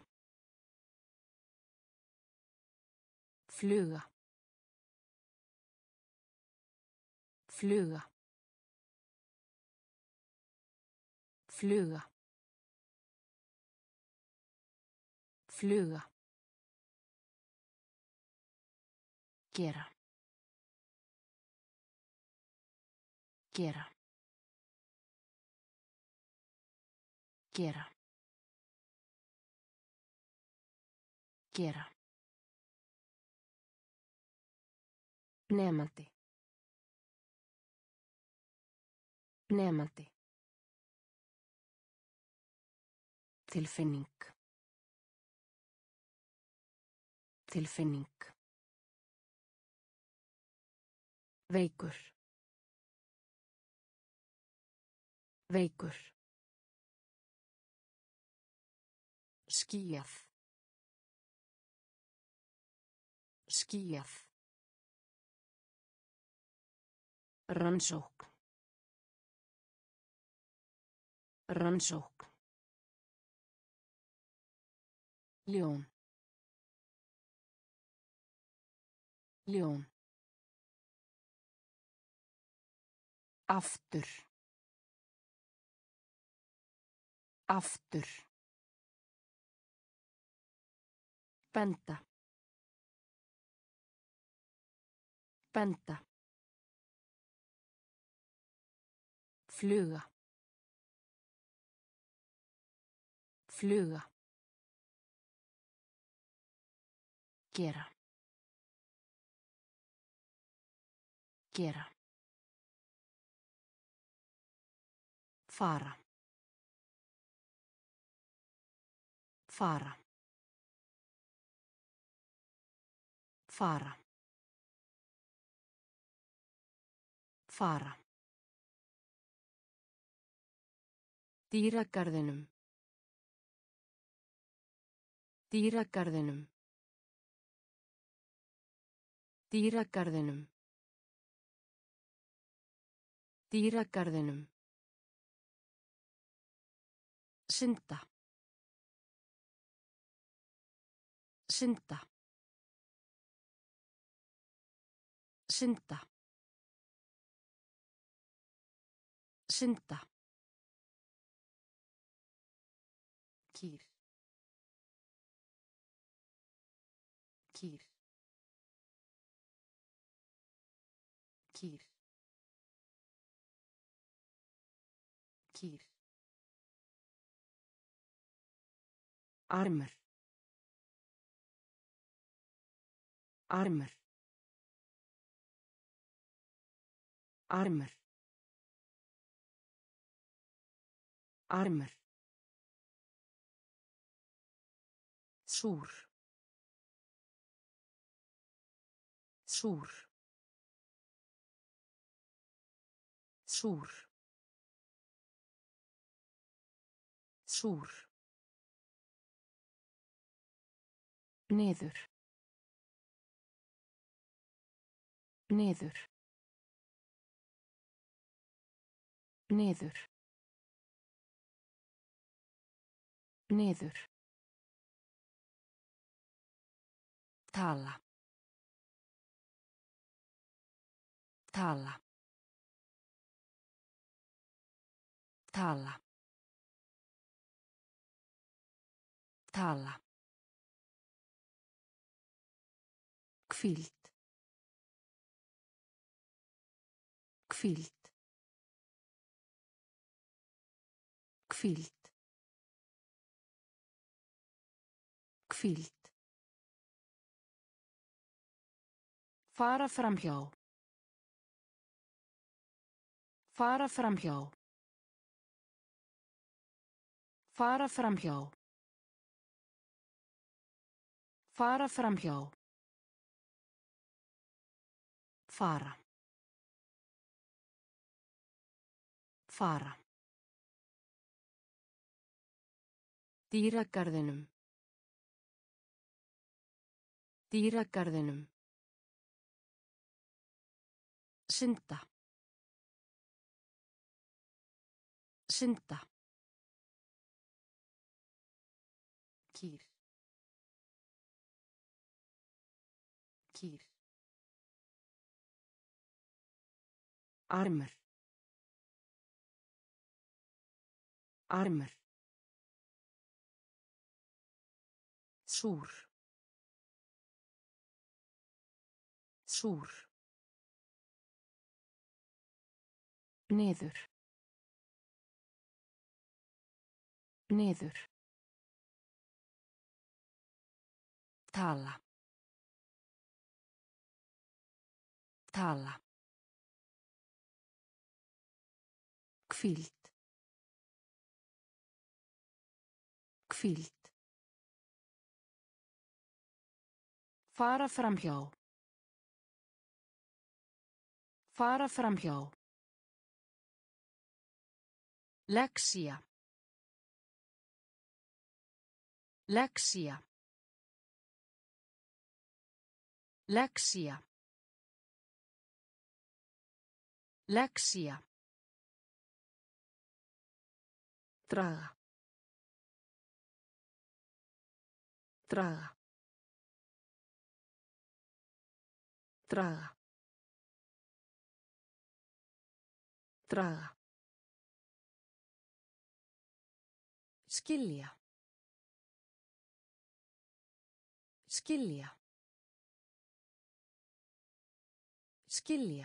Fluga. Fluga. Fluga. Fluga. Gera. Gera. Gera. Gera. Nemandi. Nemandi. Tilfinning. Tilfinning. Veikur. Veikur. Skýjað. Skýjað. Rannsókn. Rannsókn. Ljón. Ljón. Aftur. Aftur. Benda. Benda. Fluga. Fluga. Gera. Gera. Fara. Fara. Fara. Fara. Dýragarðinum. Dýragarðinum. Dýragarðinum. Dýragarðinum. Synda. Synda. Synda. Synda. Kýr. Kýr. Kýr. Kýr. Armur. Armur. Armur. Armur. Súr. Súr. Súr. Súr. Niður. Niður. Niður. Niður. Tala. Tala. Tala. Tala. Hvíld. Hvíld. Hvíld. Hvíld. Fara framhjá. Fara framhjá. Fara framhjá. Fara framhjá. Fara. Fara. Dýragarðinum. Dýragarðinum. Synda. Synda. Kýr. Kýr. Armur. Armur. Súr. Súr. Niður. Niður. Tala. Tala. Hvíld. Hvíld. Fara framhjá. Fara framhjá. Lexía. Lexía. Lexía. Lexía. Draga. Draga. Draga. Draga. Skilja. Skilja. Skilja.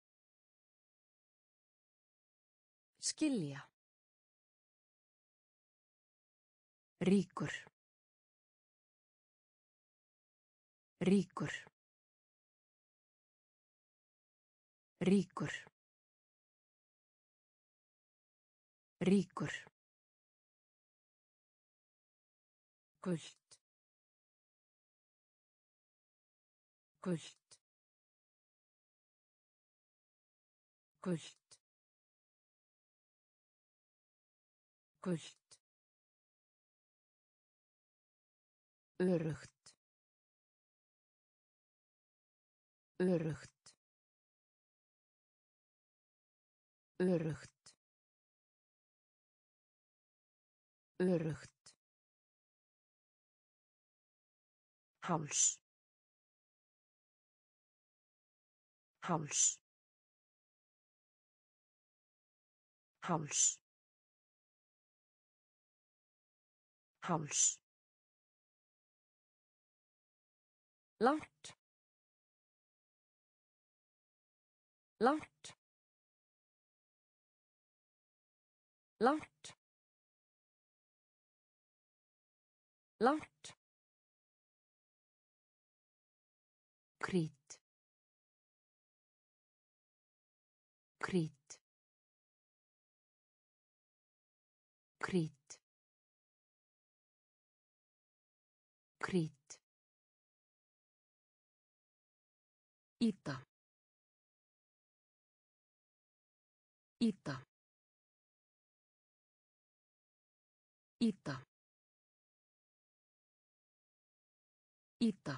Skilja. Ríkur. Ríkur. Ríkur. Ríkur. Gult. Gult. Gult. Gult. Öruggt. Öruggt. Öruggt. Öruggt. Háls. Háls. Háls. Háls. Langt. Langt. Langt. Langt. Krít. Krít. Krít. Krít. Ýta. Ýta. Ýta. Ýta.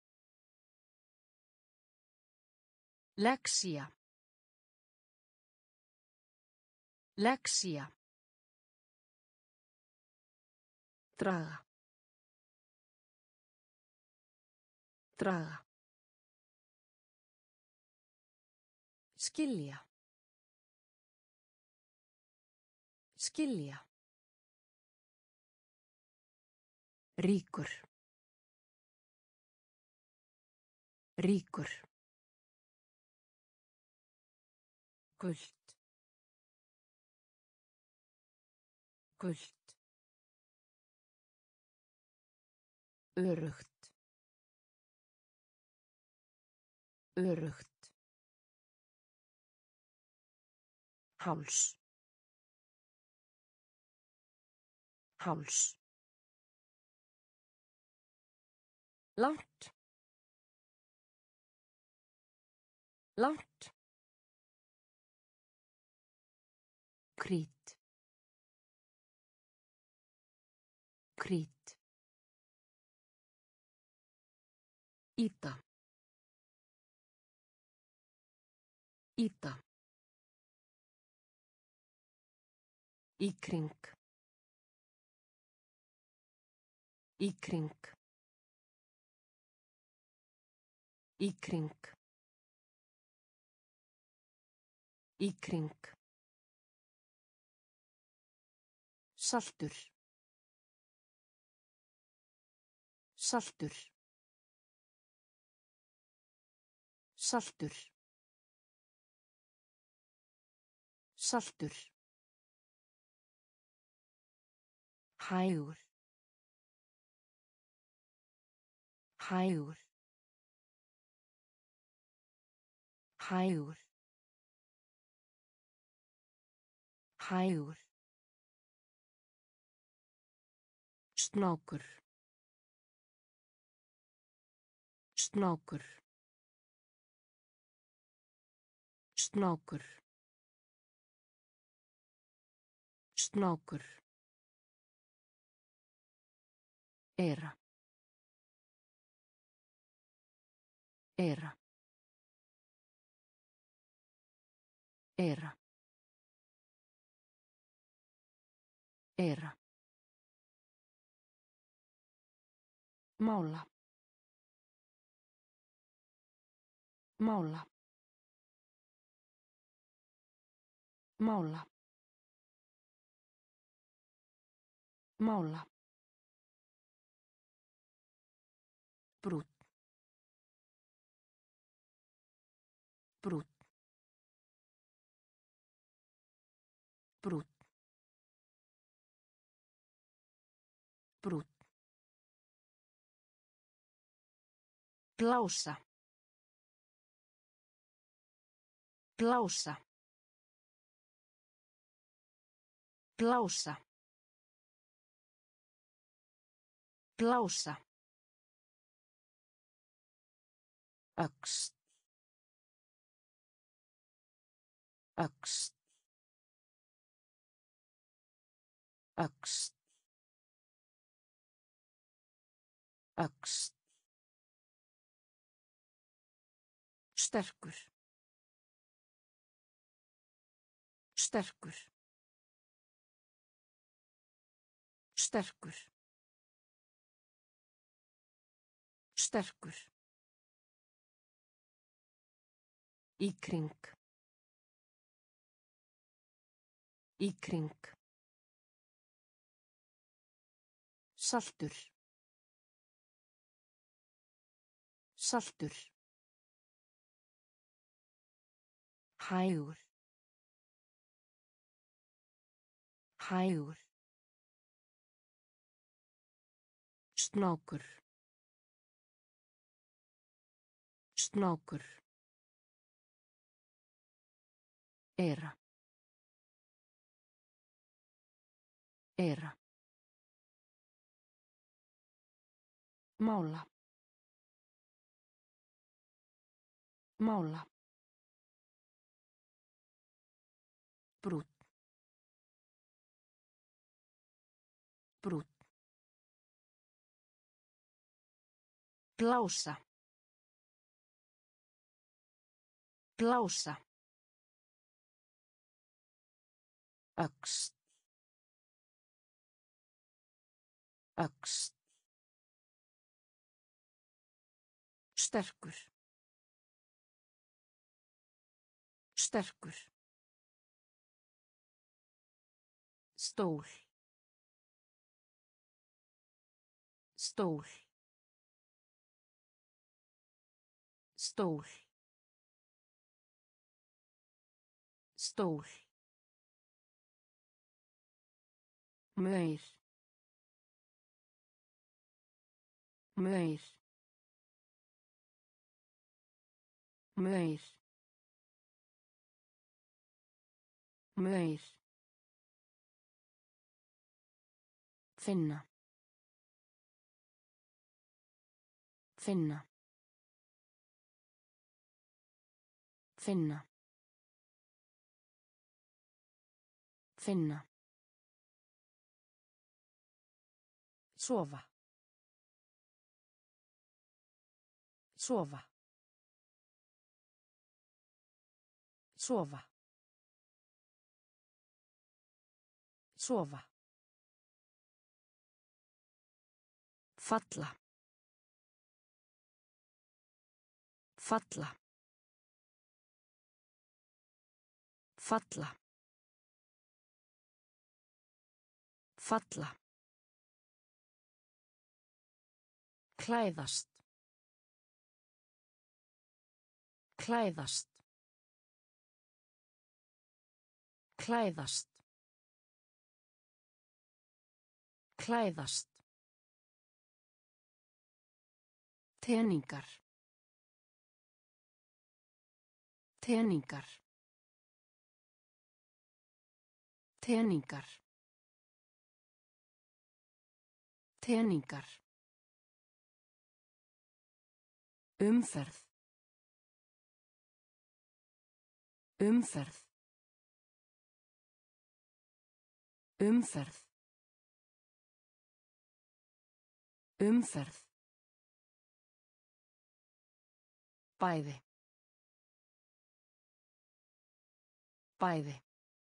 Lexía. Lexía. Draga. Draga. Skilja. Skilja. Ríkur. Ríkur. Gult. Gult. Öruggt. Öruggt. Háls. Háls. Langt. Langt. Krít. Krít. Ýta. Ýta. Í kring. Í kring. Í kring. Í kring. Saltur. Saltur. Saltur. Saltur. Hægur. Hægur. Hægur. Hægur. Snákur. Snákur. Snákur. Snákur. Eyra. Eyra. Eyra. Eyra. Mála. Mála. Mála. Mála. Brúnn. Brúnn. Brúnn. Brúnn. Blása. Blása. Blása. Blása. Öxl. Öxl. Öxl. Öxl. Sterkur. Sterkur. Sterkur. Sterkur. Í kring. Í kring. Saltur. Saltur. Hægur. Hægur. Snákur. Snákur. Eyra. Eyra. Mála. Mála. Brúnn. Brúnn. Blása. Blása. Öxl. Öxl. Sterkur. Sterkur. Stól. Stól. Stól. Stól. Maur. Maur. Maur. Maur. Finna. Finna. Finna. Finna. Sofa. Sofa. Sofa. Sofa. Falla. Falla. Falla. Falla. Klæðast. Klæðast. Klæðast. Klæðast. Teningar. Teningar. Teningar. Teningar. Umferð. Umferð. Umferð. Umferð. Bæði. Bæði.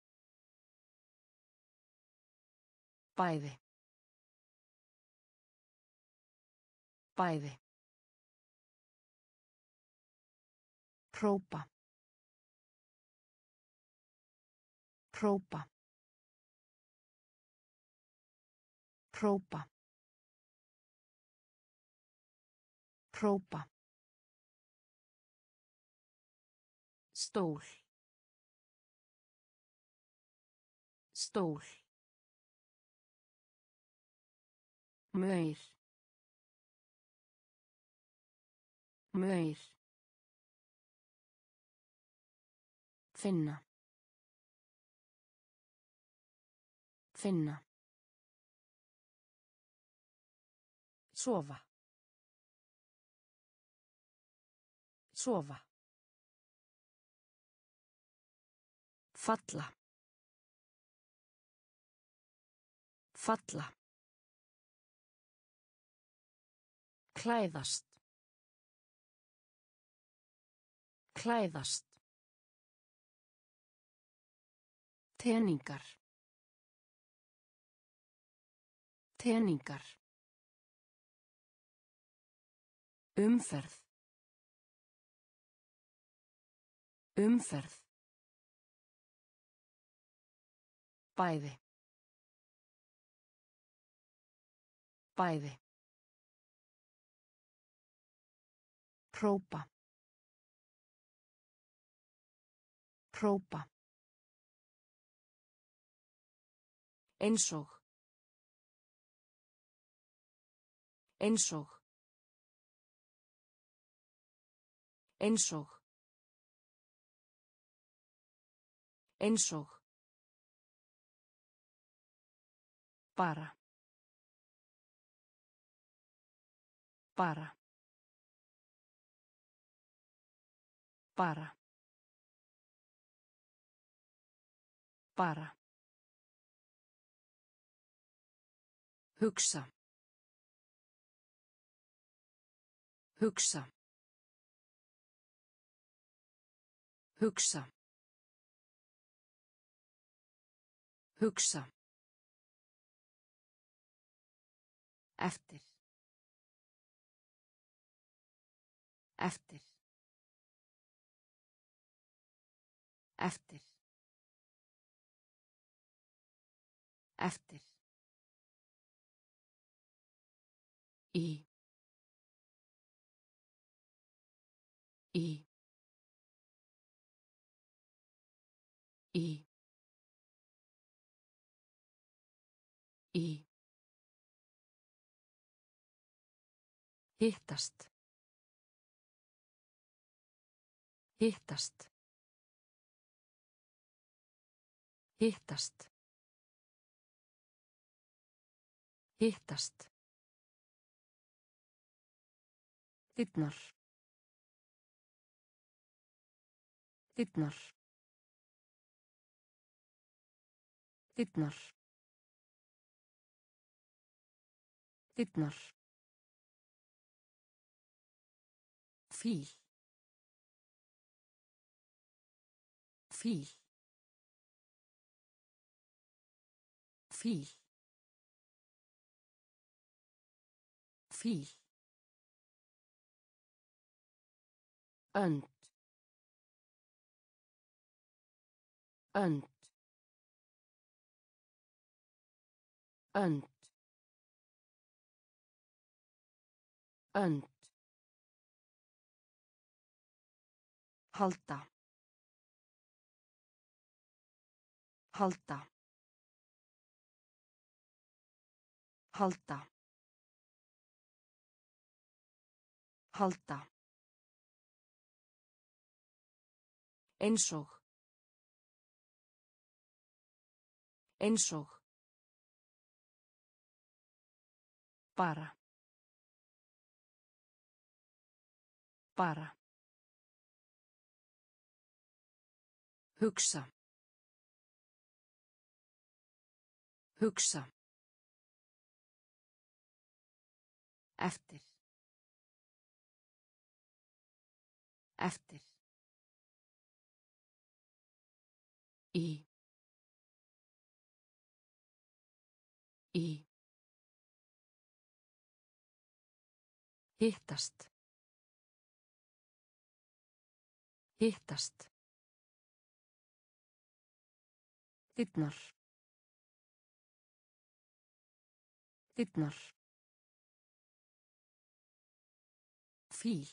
Bæði. Bæði. Hrópa. Hrópa. Hrópa. Hrópa. Stól. Stól. Maur. Maur. Finna. Finna. Sofa. Sofa. Falla. Falla. Klæðast. Klæðast. Teningar. Teningar. Umferð. Umferð. Bæði. Bæði. Hrópa. Hrópa. Einsog. Einsog. Einsog. Einsog. Bara. Bara. Bara. Bara. Hugsa. Hugsa. Hugsa. Hugsa. Eftir. Eftir. Eftir. Eftir. Í. Í. Í. Í. Hittast. Hittast. Hittast. Hittast. Dyrnar. Dyrnar. Dyrnar. Dyrnar. Fíl. Fíl. Fíl. Fíl. Önd. Önd. Önd. Önd. Halda. Halda. Halda. Halda. Einsog. Einsog. Bara. Bara. Hugsa. Hugsa. Eftir. Eftir. Í. Í. Hittast. Hittast. Dyrnar. Dyrnar. Fíl.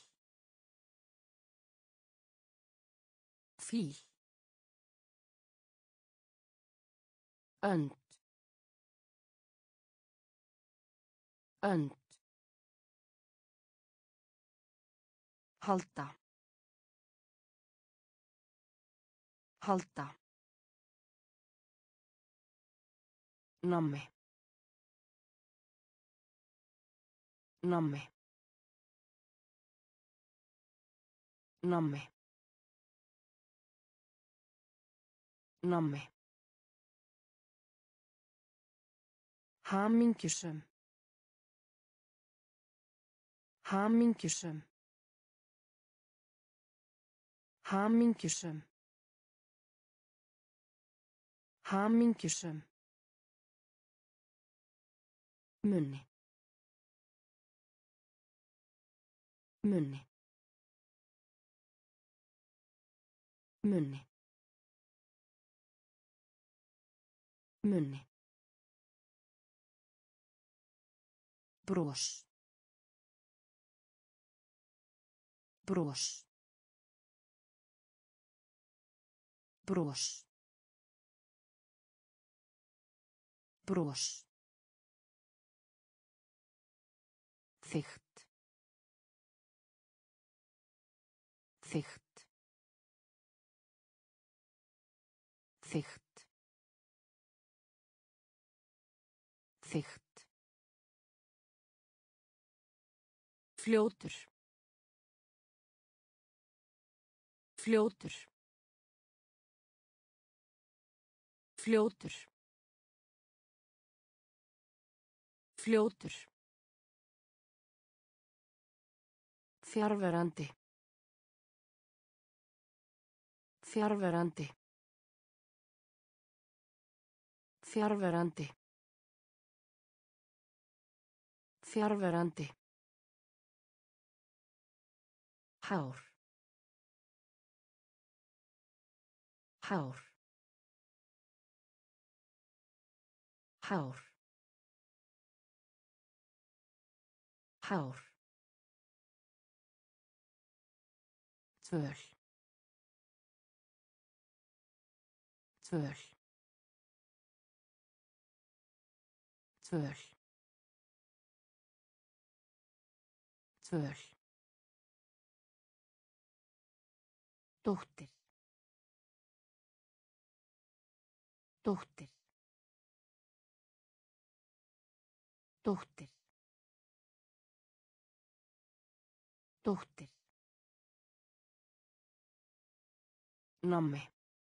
Fíl. Önd. Önd. Halda. Halda. Nammi. Nammi. Nammi. Nammi. Hamingjusöm. Hamingjusöm. Hamingjusöm. Hamingjusöm. Munni. Munni. Munni. Munni. Bros. Bros. Bros. Bros. Þykkt. Þykkt. Þykkt. Þykkt. Fljótur. Fljótur. Fljótur. Fljótur. Fjarverandi. Fjarverandi. Fjarverandi. Fjarverandi. Hár. Hár. Hár. Hár. Tvöl. Tvöl. Tvöl. Tvöl. Dóttir. Dóttir. Dóttir. Dóttir. Nammi.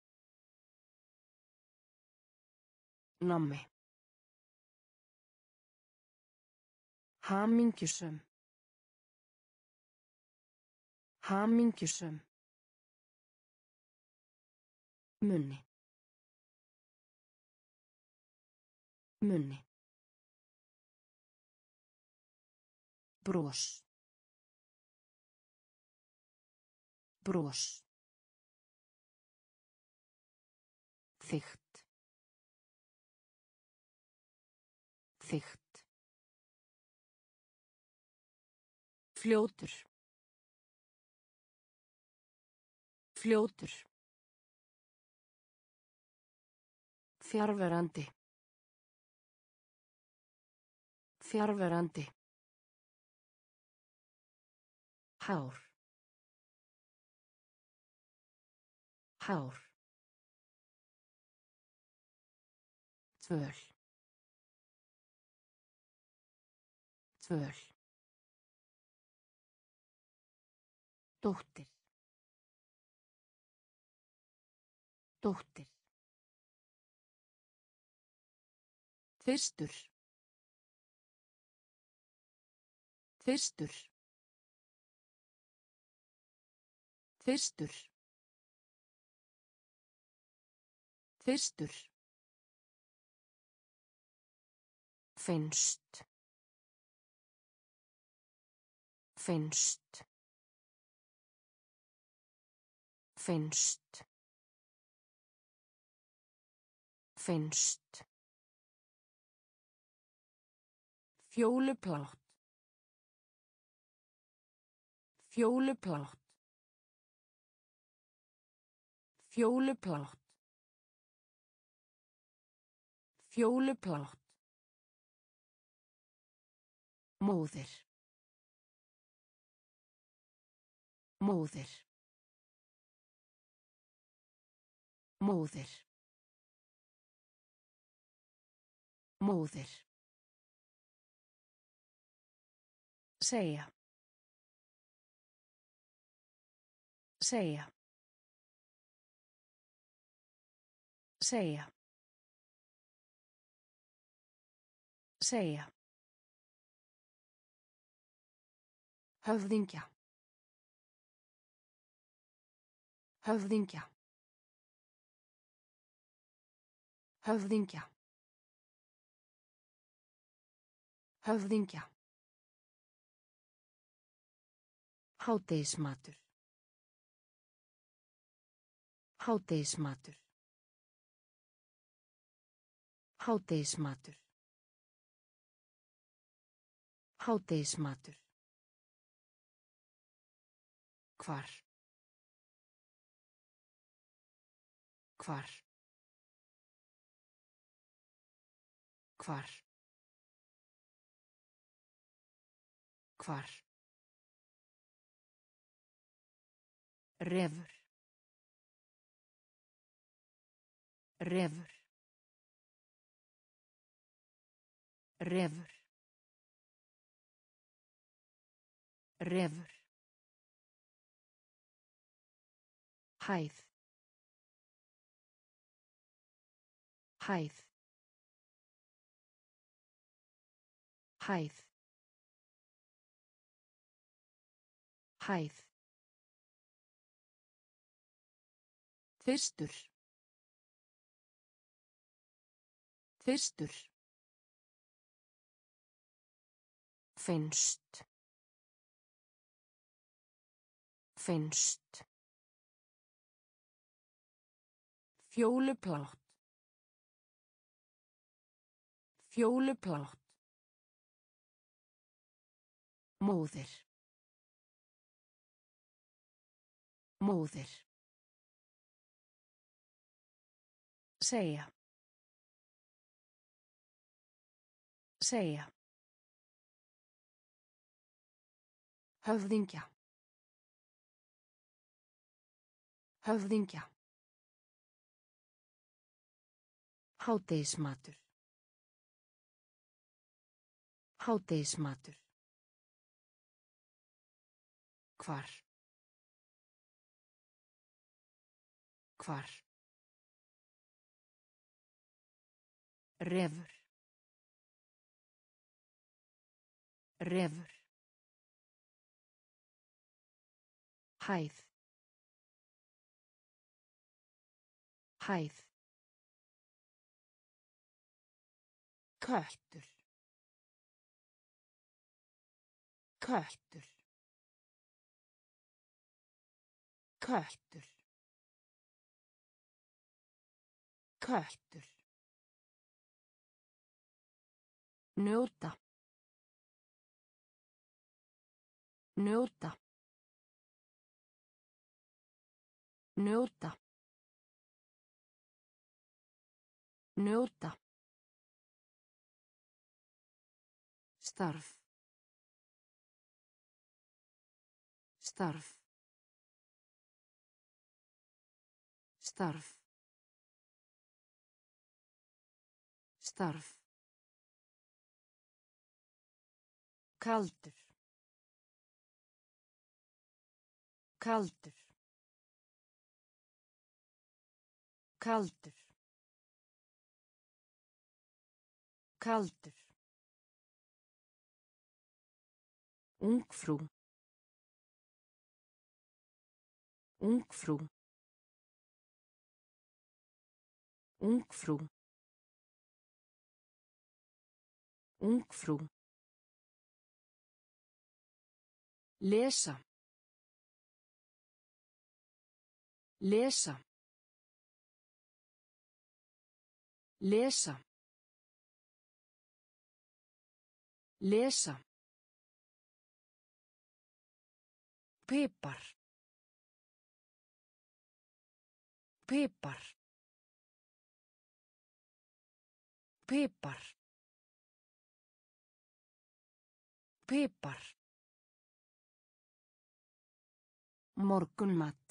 Nammi. Hamingjusöm. Hamingjusöm. Munni. Munni. Bros. Bros. Þykkt. Þykkt. Fljótur. Fljótur. Fjarverandi. Fjarverandi. Hár. Hár. Tvöl. Tvöl. Dóttir. Dóttir. Þyrstur. Þyrstur. Þyrstur. Þyrstur. Finnst. Finnst. Finnst. Finnst. Fjólublátt. Fjólublátt. Fjólublátt. Fjólublátt. Móðir. Móðir. Móðir. Móðir. Segja. Segja. Segja. Segja. Höfðingja. Höfðingja. Höfðingja. Höfðingja. Hádegismatur. Hádegismatur. Hádegismatur. Hádegismatur. Hvar. Hvar. Hvar. Hvar. Refur. Refur. Refur. Refur. Hæð. Hæð. Hæð. Hæð. Þyrstur. Þyrstur. Finnst. Finnst. Fjólublátt. Fjólublátt. Móðir. Móðir. Segja. Segja. Höfðingja. Höfðingja. Hádegismatur. Hádegismatur. Hvar. Hvar. Refur. Refur. Hæð. Hæð. Köttur. Köttur. Köttur. Köttur. Njóta. Njóta. Njóta. Njóta. Starf. Starf. Starf. Starf. Kaldur. Kaldur. Kaldur. Kaldur. Ungfrú. Ungfrú. Ungfrú. Ungfrú. Lesa. Lesa. Lesa. Lesa. Pipar. Pipar. Pipar. Pipar. Morgunmat.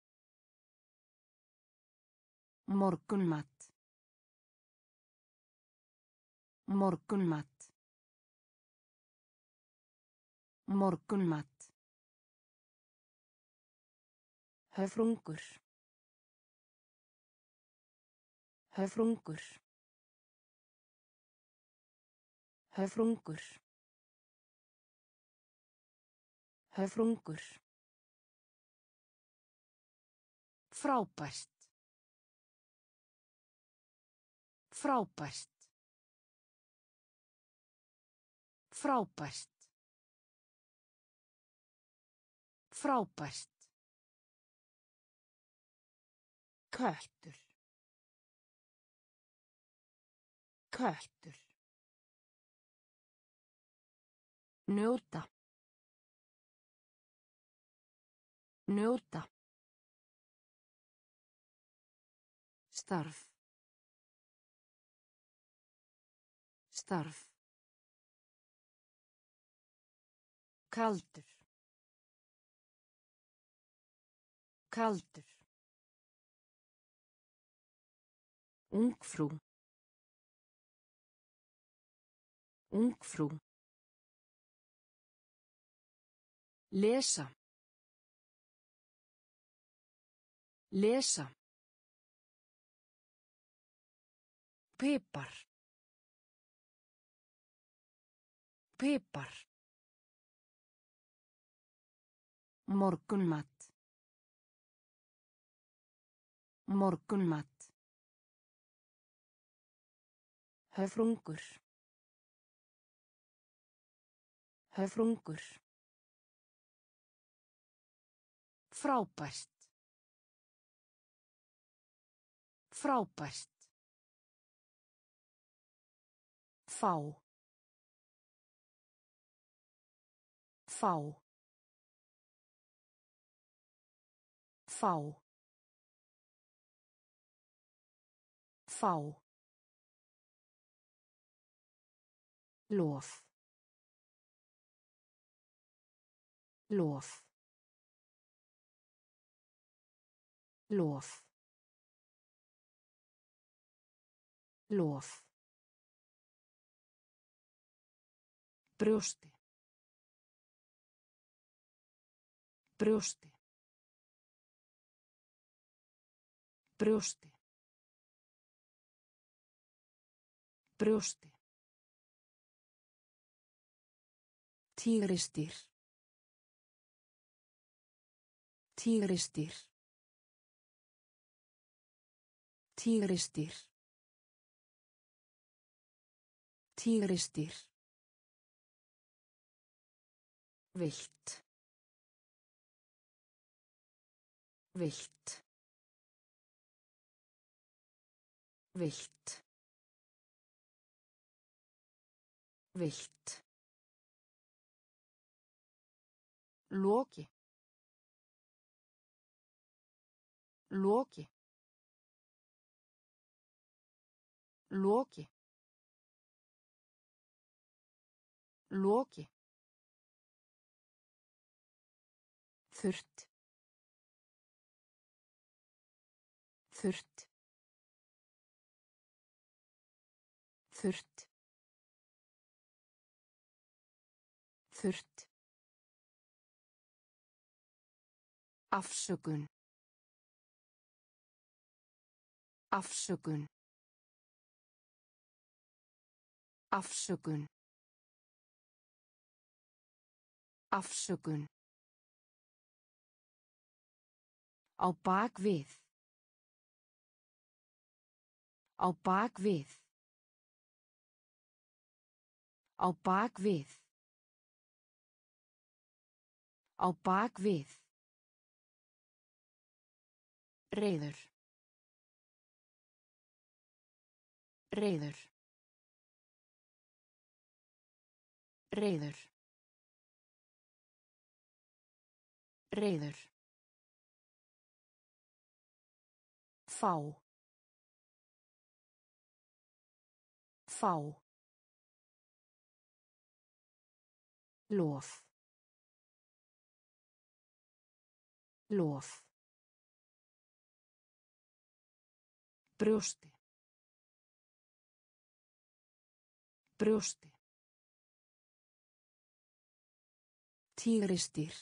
Morgunmat. Morgunmat. Morgunmat. Höfrungur. Höfrungur. Höfrungur. Höfrungur. Frábært. Frábært. Frábært. Frábært. Köttur. Köttur. Njóta. Njóta. Starf. Starf. Kaldur. Kaldur. Ungfrú. Ungfrú. Lesa. Lesa. Pipar. Pipar. Morgunmat. Morgunmat. Höfrungur. Höfrungur. Frábært. Frábært. Fá. Fá. Fá. Fá. Lof. Lof. Lof. Lof. Brjósti. Brjósti. Brjósti. Brjósti. Tígrisdýr. Tígrisdýr. Tígrisdýr. Tígrisdýr. Vilt. Vilt. Vilt. Vilt. Loki. Loki. Loki. Loki. Þurrt. Þurrt. Þurrt. Þurrt. Afsökun. Afsökun. Afsökun. Afsökun. Á bak við. Á bak við. Á bak við. Á bak við. Reiður. Reiður. Reiður. Reiður. Fá. Fá. Lof. Lof. Brjósti. Brjósti. Tígrisdýr.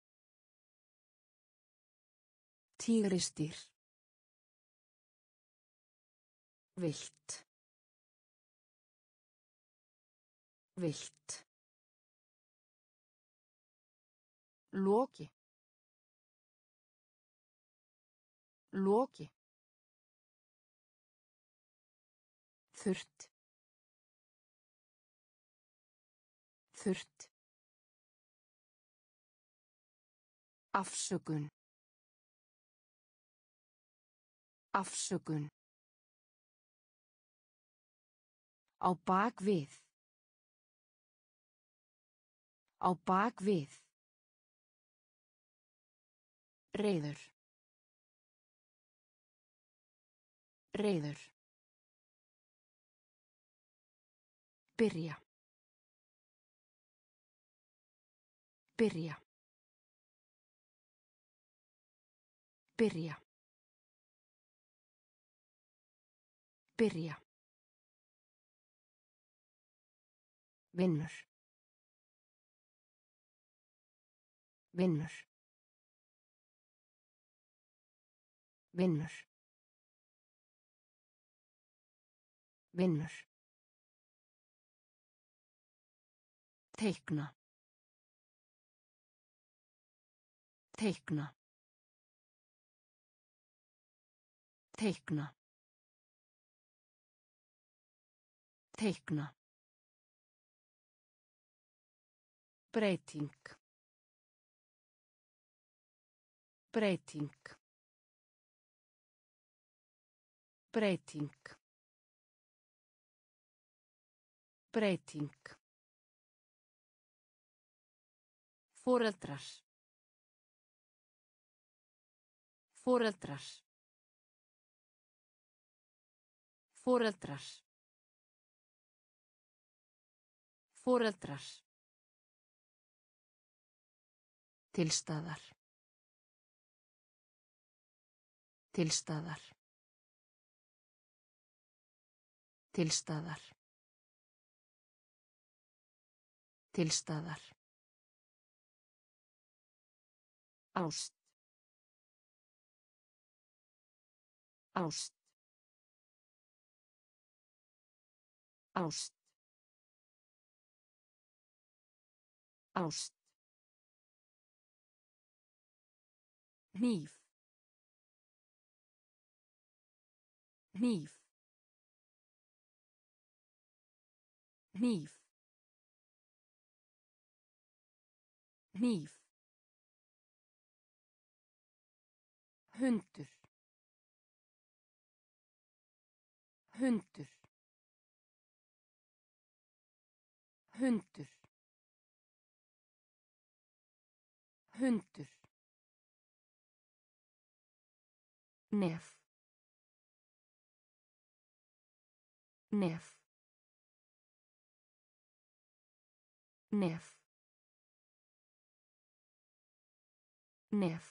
Tígrisdýr. Villt. Villt. Loki. Loki. Þurrt. Þurrt. Afsökun. Afsökun. Á bak við. Á bak við. Reiður. Reiður. Byrja. Byrja. Byrja. Byrja. Vinnur. Vinnur. Vinnur. Vinnur. Teikna. Teikna. Teikna. Teikna. Breyting. Breyting. Breyting. Breyting. Foreldrar. Foreldrar. Foreldrar. Foreldrar. Tilstaðar. Tilstaðar. Tilstaðar. Tilstaðar. Ást. Ást. Ást. Ást. Hníf. Hníf. Hníf. Hníf. Hundur. Hundur. Hundur. Hundur. Nef. Nef. Nef. Nef.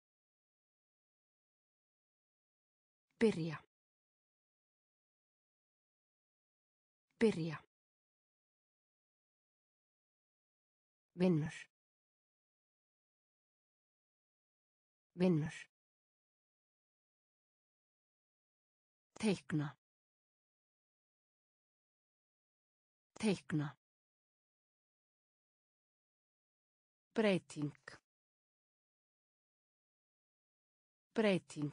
Byrja. Byrja. Vinnur. Vinnur. Teikna. Teikna. Breyting. Breyting.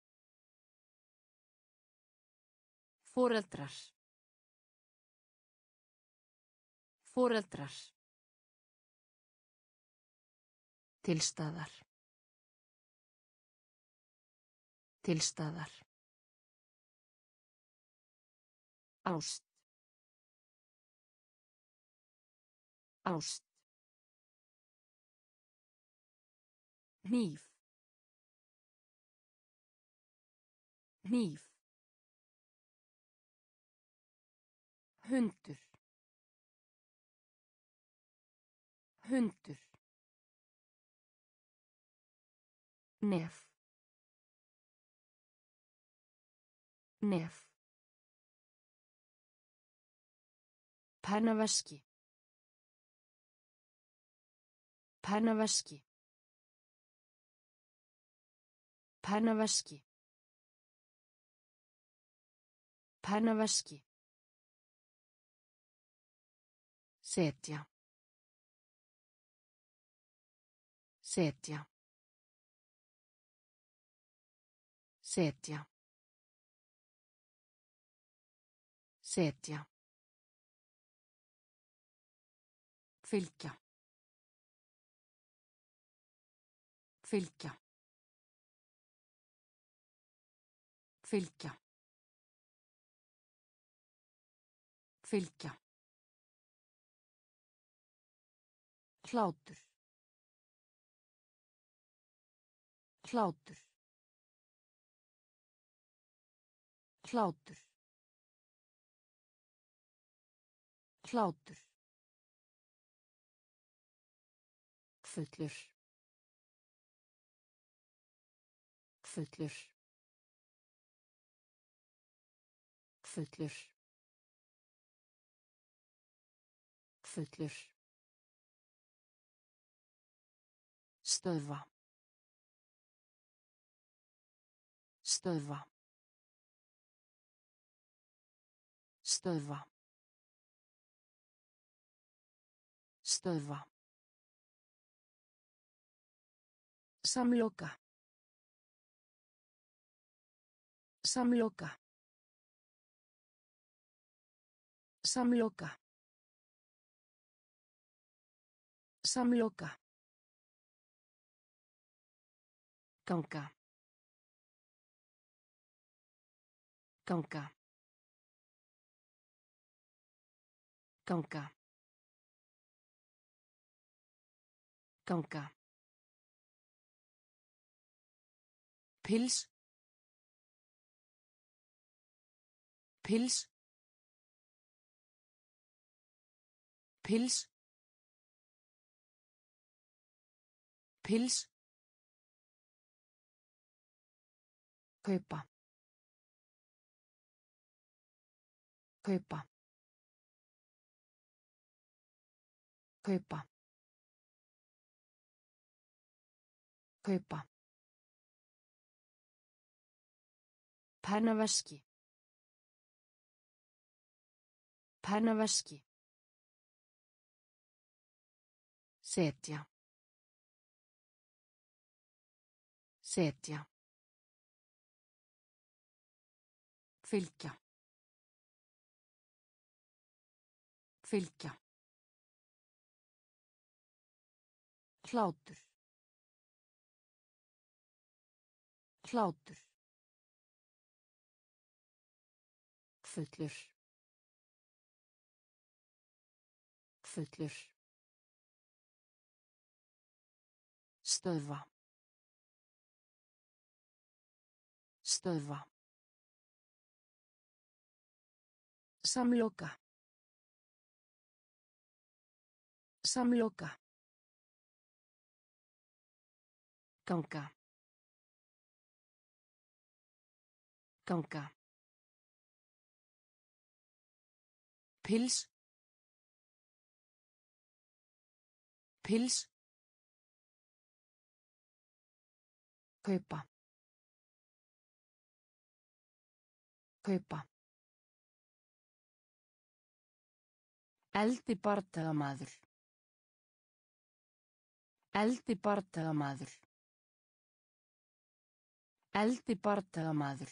Foreldrar. Foreldrar. Tilstaðar. Tilstaðar. Ást. Ást. Hníf. Hníf. Hundur. Hundur. Nef. Nef. Pennaveski. Pennaveski. Pennaveski. Pennaveski. Setja. Setja. Setja. Setja. Fylgja. Fylgja. Fylgja. Fylgja. Hlátur. Hlátur. Hlátur. Hlátur. Fullur. Fullur. Fullur. Fullur. Stöðva. Stöðva. Stöðva. Stöðva. Samloka. Samloka. Samloka. Samloka. Ganga. Ganga. Ganga. Ganga. Pils. Pils. Pils. Pils. Kaupa. Kaupa. Kaupa. Kaupa. Pennaveski. Pennaveski. Setja. Setja. Fylgja. Fylgja. Hlátur. Hlátur. Fullur. Fullur. Stöðva. Stöðva. Samloka. Samloka. Ganga. Ganga. Pils. Pils. Kaupa. Kaupa. Eldi bardagamaður. Eldi bardagamaður. Eldi bardagamaður.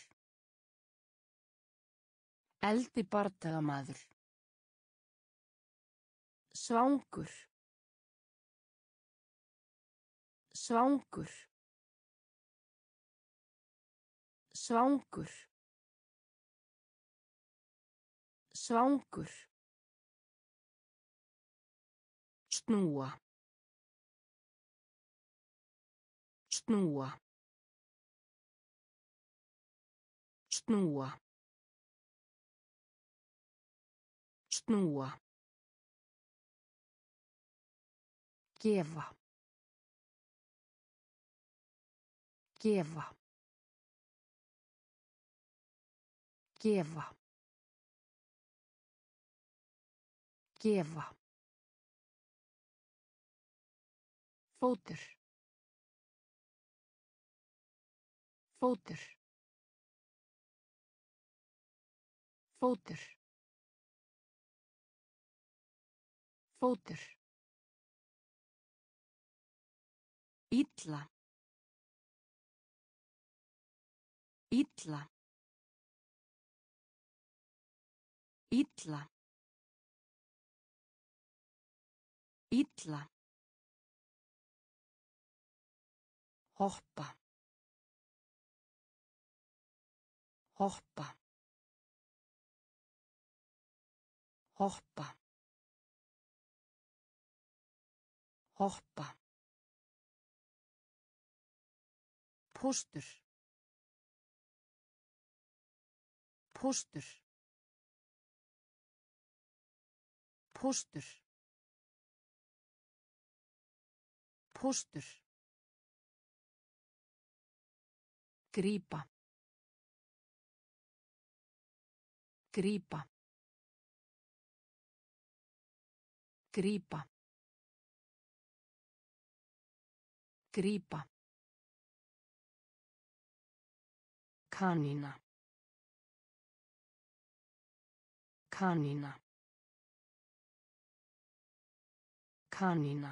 Eldi bardagamaður. Svangur. Svangur. Svangur. Svangur. Snúa. Snúa. Snúa. Snúa. Gefa. Gefa. Gefa. Gefa. Fótur. Fótur. Fótur. Fótur. Illa. Illa. Illa. Illa. Hoppa. Hoppa. Hoppa. Hoppa. Póstur. Póstur. Póstur. Póstur. Grípa. Grípa. Grípa. Grípa. Kanína. Kanína. Kanína.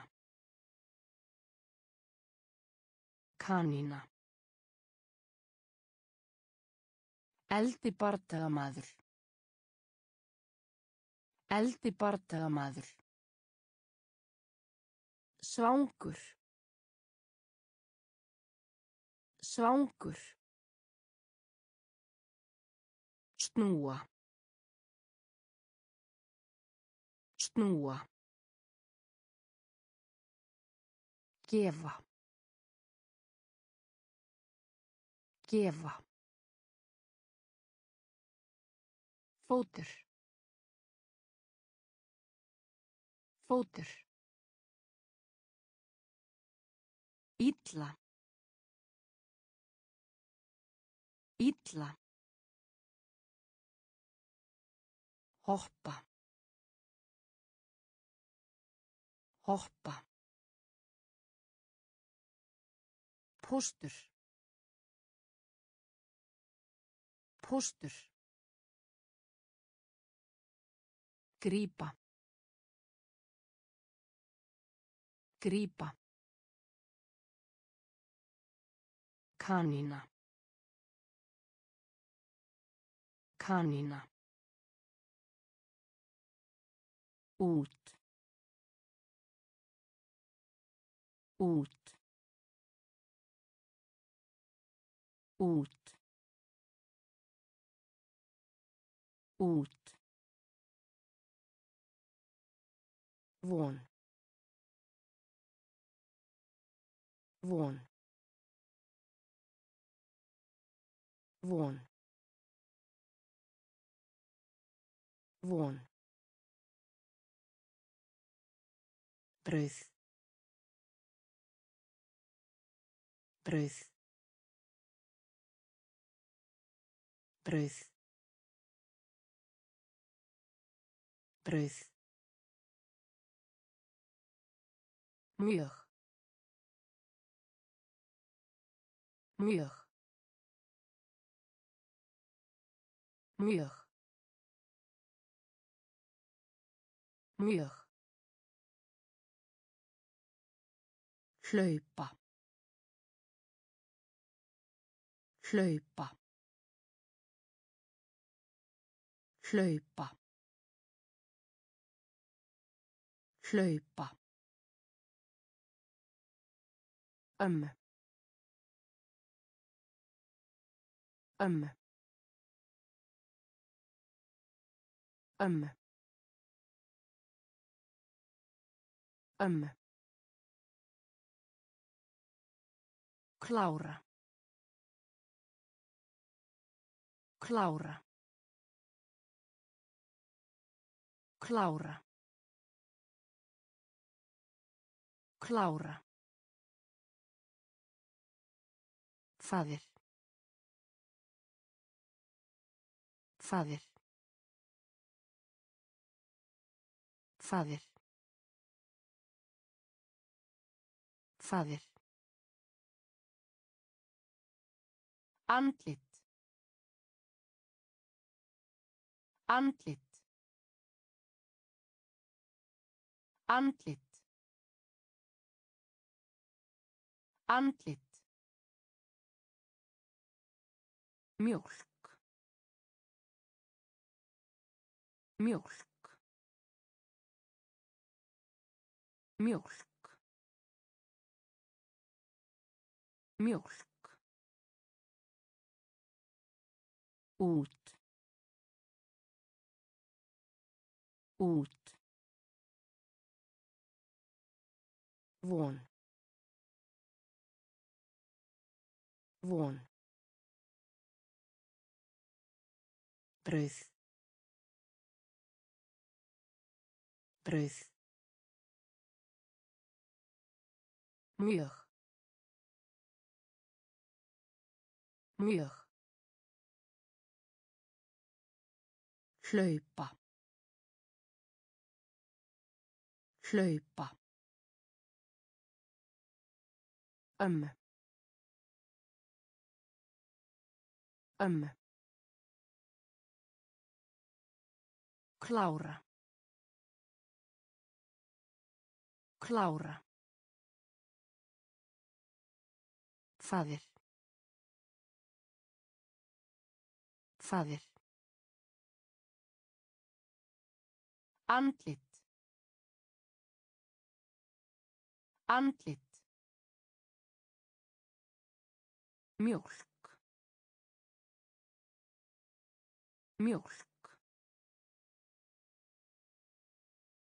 Kanína. Eldi bardagamaður. Eldi bardagamaður. Svangur. Svangur. Snúa. Snúa. Gefa. Gefa. Fótur. Fótur. Illa. Illa. Hoppa. Hoppa. Póstur. Póstur. Grípa. Grípa. Kanína. Kanína. Út. Út. Út. Út. Von. Von. Von. Von. Brauð. Brauð. Brauð. Brauð. Mjög. Mjög. Mjög. Mjög. Hlaupa. Hlaupa. Hlaupa. Hlaupa. Ömmu. Ömmu. Ömmu. Ömmu. Klára. Klára. Klára. Klára. Faðir. Faðir. Faðir. Faðir. Andlit. Andlit. Andlit. Andlit. Mjólk. Mjólk. Mjólk. Mjólk. Út. Út. Von. Von. Brauð. Brauð. Mjög. Mjög. Hlaupa. Hlaupa. Ömmu. Ömmu. Klára. Klára. Faðir. Faðir. Andlit. Andlit. Mjólk. Mjólk.